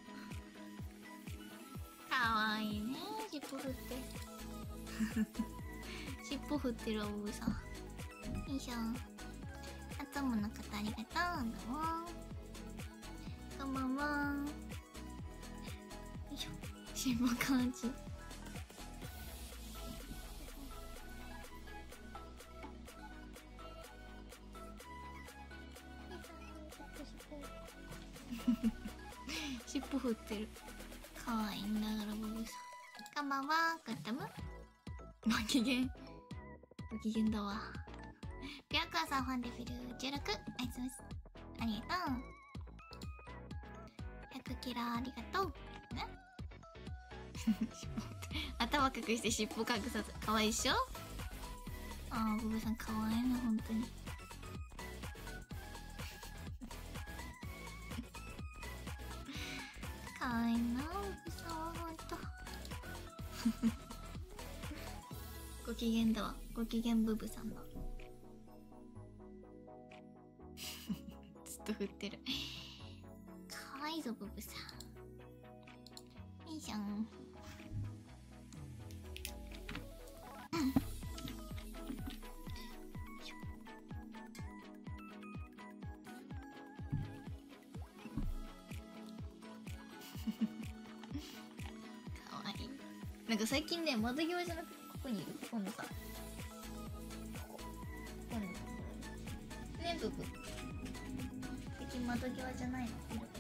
う。かわいいね尻尾振って尻尾振ってるおぶさん。よいしょ。初物の方ありがとう。どうもこんばんは。よいしょ。尻尾感じ尻尾振ってる。かわいいんだからボブさん。こんばんは。グッタムご機嫌ご機嫌だわ。ピアカーさんファンレベルじゅうろく。あいつです。ありがとう。ひゃくキラーありがとうね頭隠して尻尾隠さず。かわいいっしょ。あーボブさんかわいいなほんとにかわいいなボブさんはほんとご機嫌だわ。ご機嫌ブブさんだずっと振ってるかわいいぞブブさん。いいじゃんなんか最近ね、窓際じゃなくてここにいる。今度さここ今度ねブブ最近窓際じゃないのいるでしょ。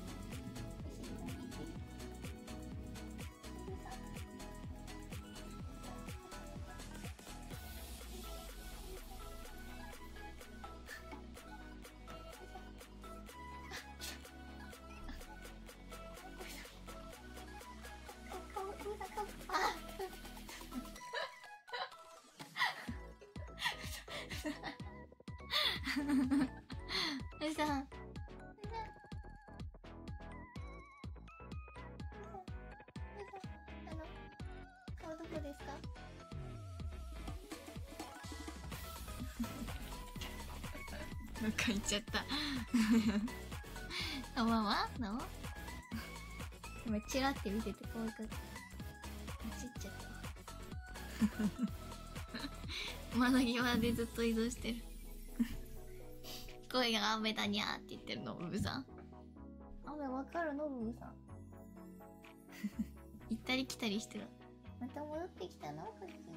うさんあの顔どこですか。なんか言っちゃったこんばんは。どうも今チラって見てて怖かった。ちっちゃった窓際でずっと移動してる声が雨だにゃーって言ってるのブブさん。雨わかるのブブさん行ったり来たりしてる。また戻ってきたのこっちに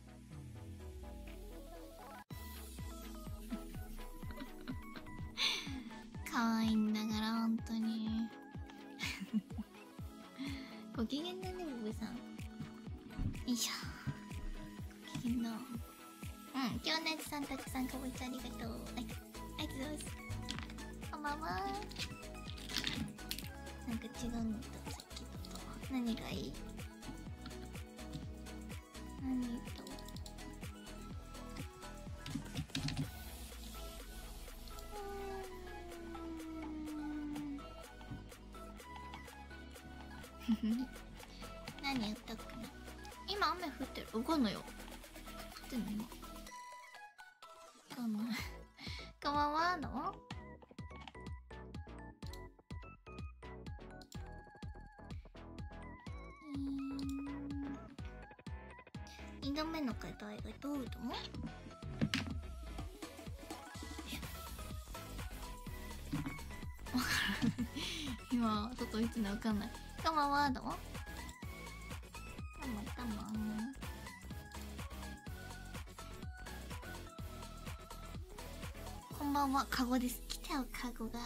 かわいいんだからほんとにご機嫌だねブブさん。よいしょ。ご機嫌だ。うん今日のやつさんたくさんかぼちゃありがとう。ありがとうございます。こんばんは。なんか違うのとさっきのと何がいい。何と何言ったっけな。今雨降ってる。わかんないよ。降ってんの今。わかんないこんばんは。どうもにどめの方ありがとう。どうも今ちょっといつもわかんない。こんばんは。どうもどうもどうも。こんばんは。カゴです。来たよカゴが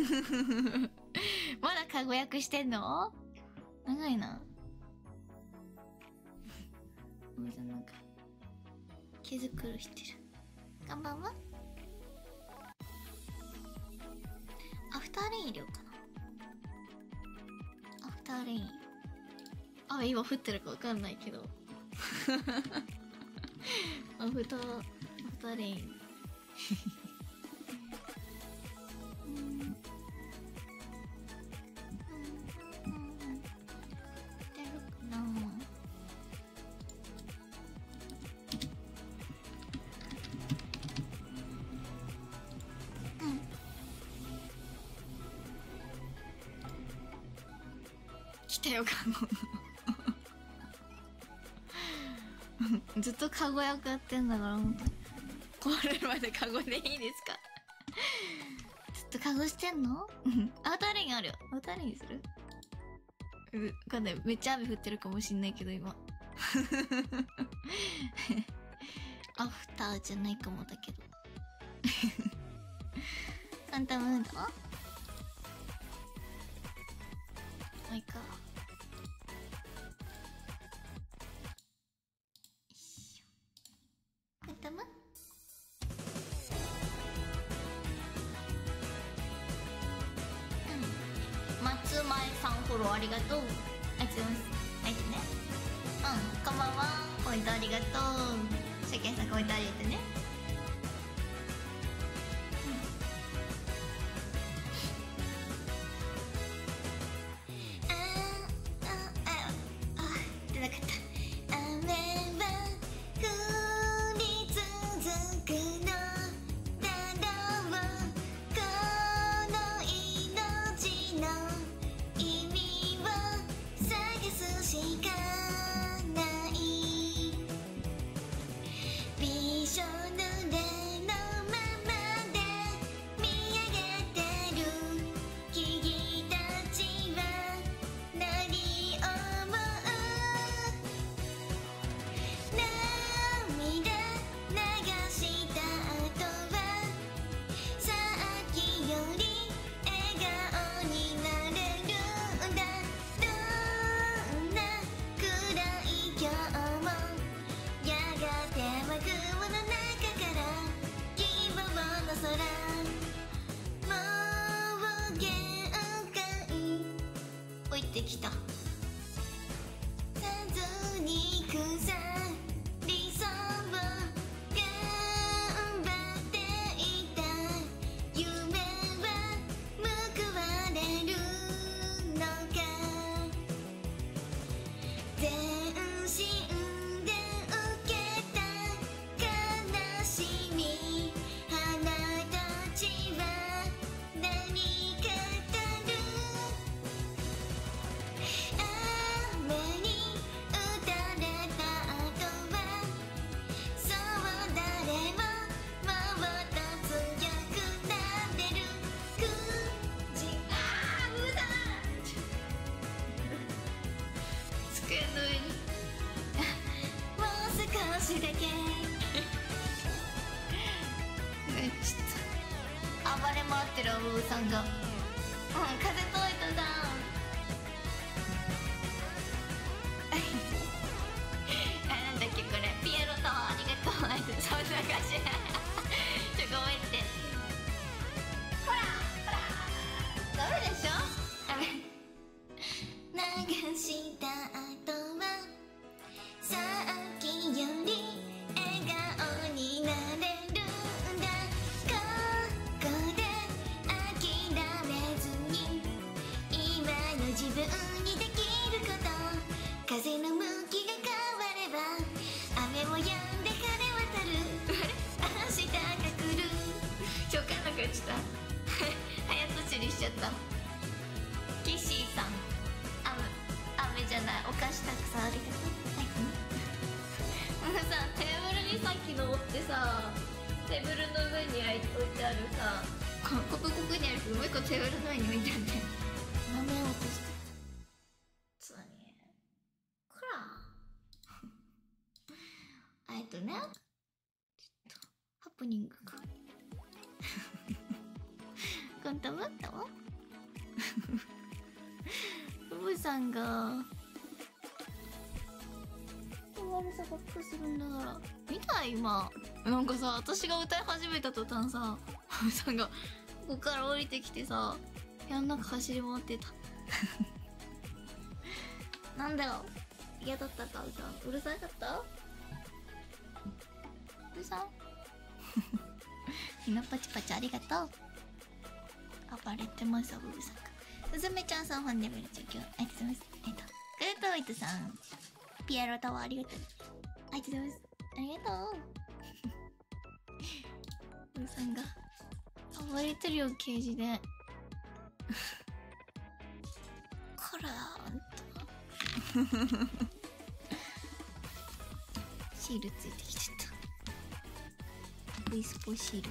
まだカゴ役してんの？長いな。ごめんなさい、なんか毛づくろいしてる。こんばんは。アフターレイン入れようかな。アフターレイン。あ、今降ってるかわかんないけどアフターアフターレイン来たよカゴずっとカゴ役やってんだから本当に壊れるまでカゴでいいですかずっとカゴしてんのアウターレインあるよ。アウターレインする？うわかんない。めっちゃ雨降ってるかもしんないけど今アフターじゃないかもだけどサンタムードもういいか。サンタム松前さんフォローありがとう。ありがとうございます。はいね。うん、こんばんは。コメントありがとう。世間さんコメントありがとうね。出なかった。雨は降り続くのだろう。この命の意味を探すしかない。びしょ濡れのままで見上げてる君たちは何を涙流した後はさっきより笑顔になれるんだ。どんな暗い今日もやがては雲の中から希望の空。もう限界降りてきた。さずに腐りそう頑張っていた夢は報われるのか。全身で受けた悲しみ花たちは何か語る。雨に打たれた後はそう誰ももっと強くなれる。くじあー無駄机の上にもう少しだけちょっと暴れ回ってるお坊さんが。うん、風といただあ、なんだっけこれ。ピエロタワーありがとう。あいつそんな感じちょごめんって。ほらほらダメでしょ。ダメ流した後はさっきより笑顔になれるんだ。ここで諦めずに今テーブルの上に置いてあるさ、ここここにあるけど、もう一個テーブルの上に置いてあって豆を落としてつにこらえっとね、ちょっとハプニングがこんたまったわブブさんが悪さばっかするんだから見た今なんかさ、私が歌い始めた途端さ、ブブさんがここから降りてきてさ、部屋の中走り回ってたなんだよ、嫌だったか、うさんうるさかった、うるさんみんなパチパチありがとう。暴れてますブブさんが。すずめちゃんさんファンレベルじゅうきゅう、ありがとうございます。えっとグートウィットさんピエロタワーありがとう、ありがとうございます。ありがとうブブさんが暴れてるよケージでこらあんたシールついてきちゃった。 V スポシールが。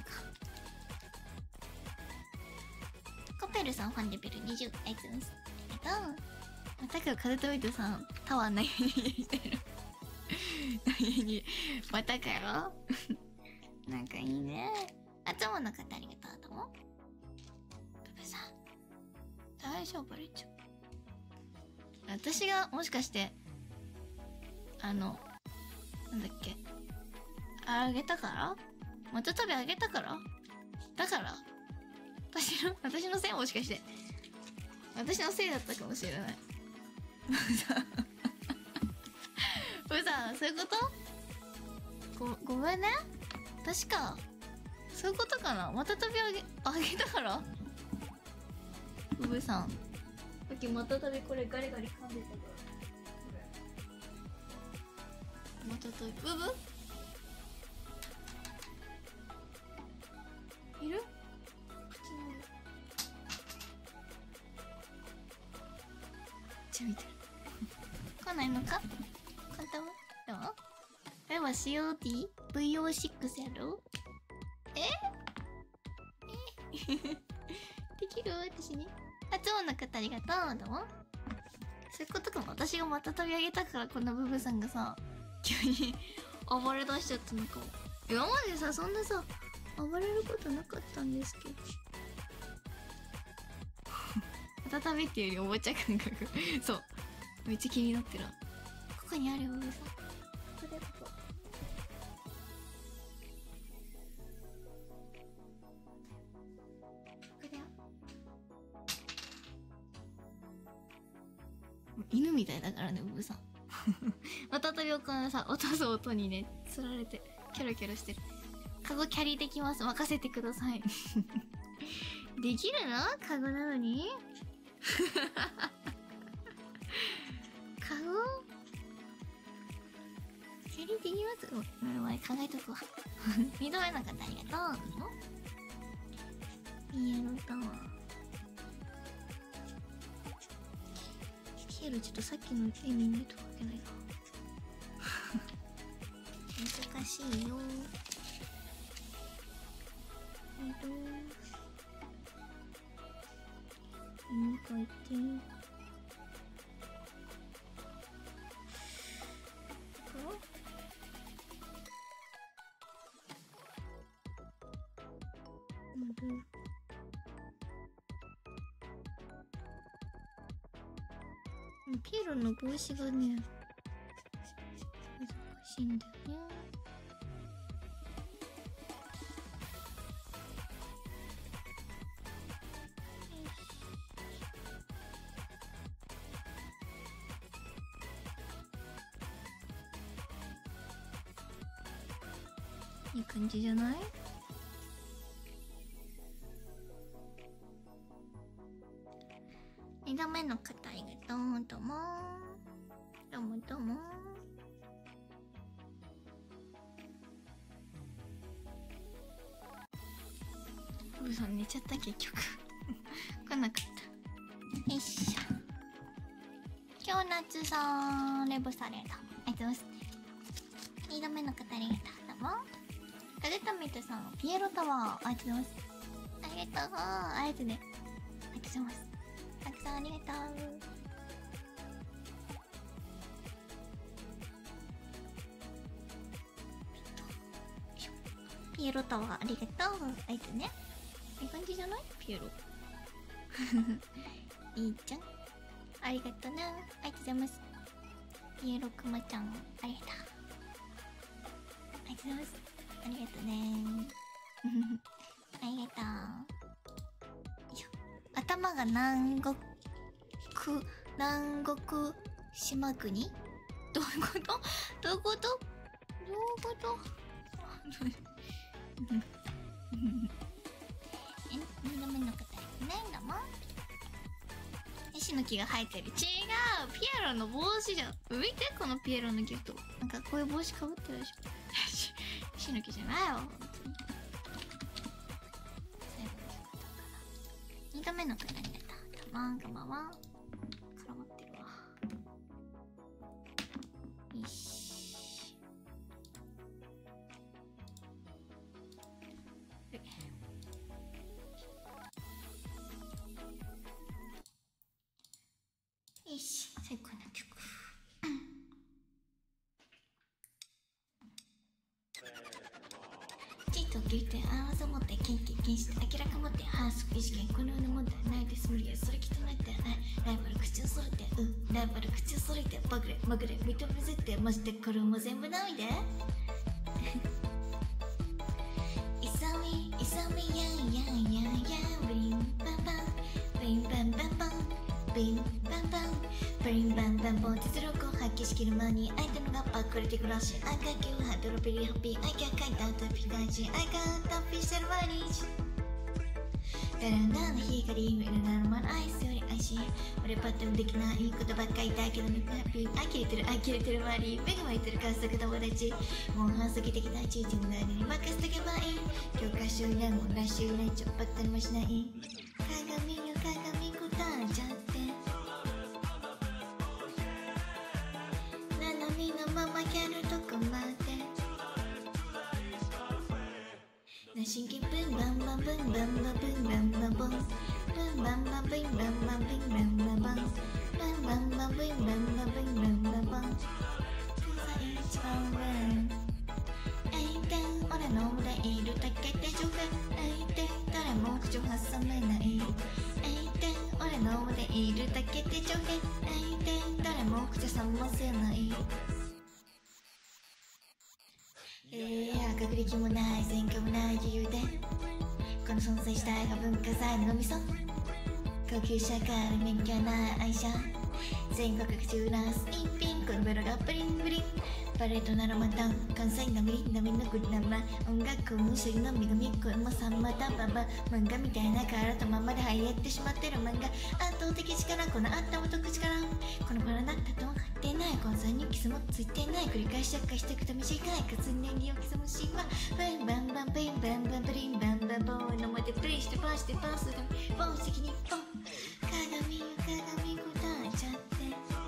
コペルさんファンレベルにじゅう、ありがとうございます。ありがとう。またか風とミトさんタワー投げ逃げしてる投げにまたかよなんかいいね。あつもの方ありがとう。どうもブブさん大丈夫、れちゃう。私がもしかしてあのなんだっけあげたから、またたびあげたからだから私の私のせい、もしかして私のせいだったかもしれないブーさんそういうこと、ごごめんね。確かそういうことかな。またたびあげあげたからブブさんさっきまたたびこれガリガリ噛んでたから、またたびブブいる、口の上ちゃ見てる来ないのか、簡単はどう、これは シーオーティーブイオーシックス やろ。ええできる私に。あ、超の方ありがとう。どうもそういうことかも。私がまた取り上げたからこんなブブさんがさ急に暴れ出しちゃったのかも。今までさそんなさ暴れることなかったんですけどまた食べっていうよりおもちゃ感覚そうめっちゃ気になってる。ここにあるよブブさん、これここ犬みたいだからねブブさんまたたびをこのさ落とす音にねつられてキョロキョロしてる。カゴキャリーできます、任せてくださいできるのカゴなのにカゴキャリーできます。お前考えとくわ二度目の方ありがとう。ピエロタワーピエロちょっとさっきの絵見ないと書けないな難しいよ。えっと犬描いてピエロの帽子がね難しいんだよね。いい感じじゃない？にどめの方ありがとう。どうもどうもどうも。ブブさん寝ちゃった結局来なかった。よいしょ。今日夏さんレブされた。ありがとうございます。にどめの方ありがとう。どうもカルトミトさん、ピエロタワー、ありがとうございます。ありがとう、ありがとうね。ありがとうございます。たくさんありがとう。ピエロタワー、ありがとう。ありがとうね。いい感じじゃないピエロ。いいじゃん。ありがとうな。ありがとうございます。ピエロクマちゃん、ありがとう。ありがとうございます。ありがとうね。ありがとう。よいしょ。頭が南国、南国島国？どういうこと？どういうこと？どういうことえ、二度目の方いないんだもん。ヤシの木が生えてる。違う、ピエロの帽子じゃん。見て、このピエロのギフト。なんかこういう帽子かぶってるでしょ。ヤシの木じゃないよ、ほんとに。二度目の方になった。たまんがまは絡まってるわ。よし。よし、最高な曲。チートを切って合わせ持ってキンキンキンして明らか持って反則意識このような問題ないです無理やそれきっとないってライバル口をそれてうんライバル口をそれてバグレまぐれ認めずってマジでこれも全部ないでイサミイサミヤンヤンヤンヤンビンバンバンビンバンバンバンビンバンバンブリンバンバンボン実力を発揮しきる間にアイテムがパックれてくらしアイカキューハドロペリハッピーアイキャカイタータピカイチアイカータフィッシャルワリーチだらなの光見るならまだアイスより愛しい俺パッとできないことばっかりだけどねハッピーあきれてるあきれてる周り目が湧いてる家族友達もう反則的なチーチの間に任せとけばいい教科書やも来週来ちょっぱったりもしない鏡よ鏡答えちゃってななみのままやるとこまでなしんきブンバンバンブンバンバンブンバンバンボンブンバンバンブンバンバンブンバンバンボンブンバンバンブンバンバンブンバンバンボンくさ一番上相手俺の胸いるだけで上下相手誰も口を挟めない相手俺の胸いるだけで上下相手誰も口を挟ませないえー、学歴もない選挙もない自由でこの存在自体が文化財のみそ高級車から免許ない愛車全国各中なスピンピンこのベロがブリンブリンパレードならまた関西のみりなみのグラマ音楽無視の女神これもさんまたばば漫画みたいな体ままで流行ってしまってる漫画圧倒的力この頭と口からこの体だと入ってない根菜にキスもついてない繰り返し着火していくと短いかつネギを刻むシーンはバンバンバンバンバンバンバリンバンバンボーンのまでプレイしてパーしてパースでボン的にボン鏡よ鏡答えちゃって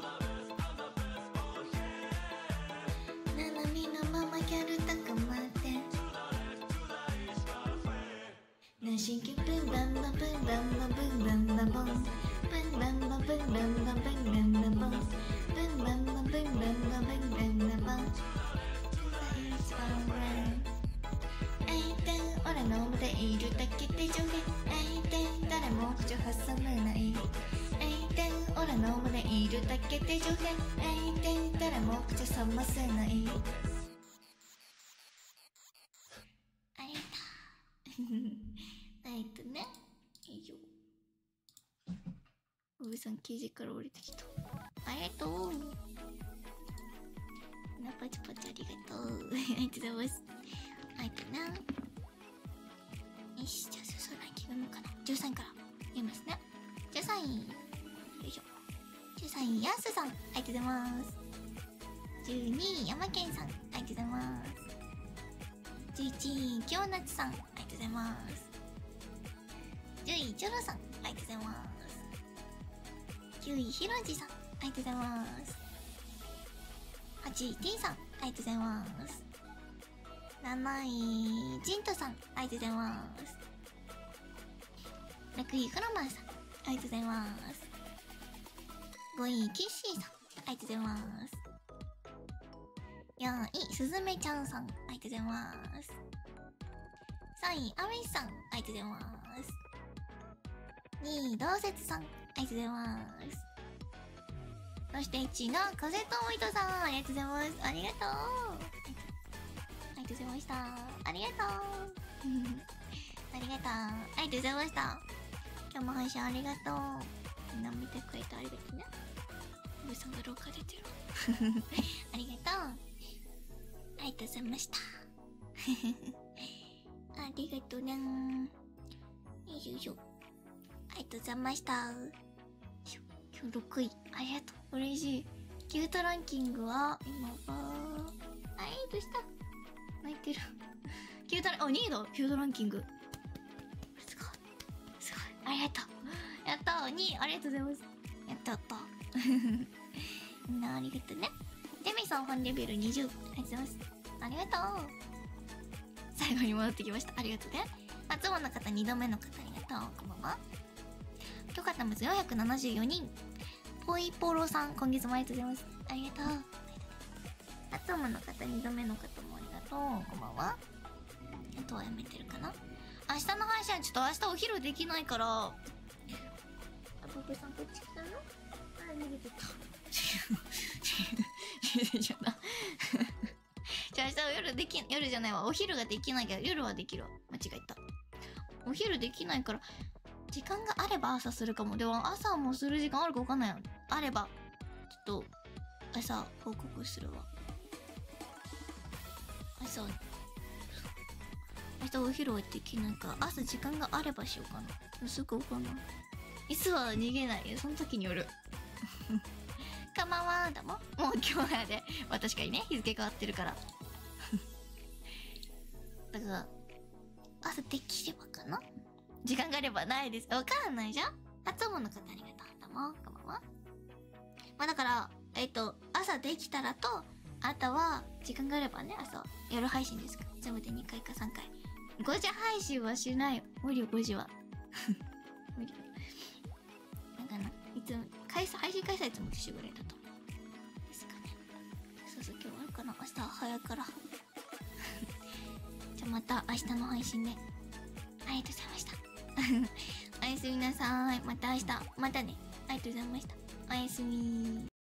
ななみのままやるとこまでなしんきブンバンバンブンバンバンブンバンバンボンブンバンバンブンバンバンブンバンバンボンブンバンバンブンバンバンブンバンバンボン一番上相手俺の胸いるだけで上下相手誰も口を挟めない相手俺の胸いるだけで上下相手誰も口を挟ませないありがとうえっとねよいしょおぶさんケージから降りてきたありがとうなパチパチありがとうありがとうございますありがとうなよしじゃあそろそろランキング読むかなじゅうさんいから読みますねじゅうさんいよいしょじゅうさんいやすさんありがとうございますじゅうにい山健さんありがとうございますじゅういちいきょうなつさんありがとうございますじゅういチョロさんありがとうございますきゅういひろじさんありがとうございますはちい T さんありがとうございますなないジントさん、ありがとうございます。ろくいフロマンさん、ありがとうございます。ごいキッシーさん、ありがとうございます。よんいすずめちゃんさん、ありがとうございます。さんいアミスさん、ありがとうございます。にいどうせつさん、ありがとうございます。そしていちいが風ともいとさん、ありがとうございます。ありがとう。ありがとうございました。ありがとう。ありがとう。ありがとうございました。今日も配信ありがとう。みんな見てくれてありがとうね。おじさんが廊下出てる。ありがとう。ありがとうございました。ありがとうねー。よいしょよいしょ。ありがとうございました。今日ろくい。ありがとう。嬉しい。キュートランキングは、今は、あい、どうした泣いてる。キュートラン、あ、にいだ。キュートランキング。すごい。すごい。ありがとう。やったー。にい、ありがとうございます。やったやった。みんなありがとうね。デミさん本レベルにじゅう。ありがとうございます。ありがとう。最後に戻ってきました。ありがとうね。初詣の方、にどめの方、ありがとう。こんばんは。今日勝ったんですよんひゃくななじゅうよにん。ポイポロさん、今月もありがとうございます。ありがとう。初詣の方、にどめの方もありがとう。こんばんは。あとはやめてるかな。明日の配信はちょっと明日お昼できないから。あ、ボブさんこっち来たの？あ、逃げてた。逃げてちゃった。じゃあ明日は夜でき、夜じゃないわ。お昼ができないけど、夜はできるわ。間違えた。お昼できないから、時間があれば朝するかも。でも朝もする時間あるか分かんないよ。あれば、ちょっと、朝報告するわ。朝、明日お昼はできないから、朝時間があればしようかな。すぐ分かんない。いつは逃げないよ。その時による。かまわだもん。もう今日やで。まあ確かにね、日付変わってるから。だから、朝できればかな？時間があればないです。わかんないじゃん？初詣の方ありがとう。どうも、こんばんは。まあだから、えっと、朝できたらと、あとは、時間があればね、朝、夜配信ですか？全部でにかいかさんかい。ごじ配信はしないよ。無理よ、ごじは。無理よ。なんかな、いつも、開催、配信開催いつもしぐらいだと思う。ですかね。そうそう、今日あるかな？明日は早いから。じゃあまた明日の配信で。ありがとうございました。おやすみなさーい。また明日。またね。ありがとうございました。おやすみー。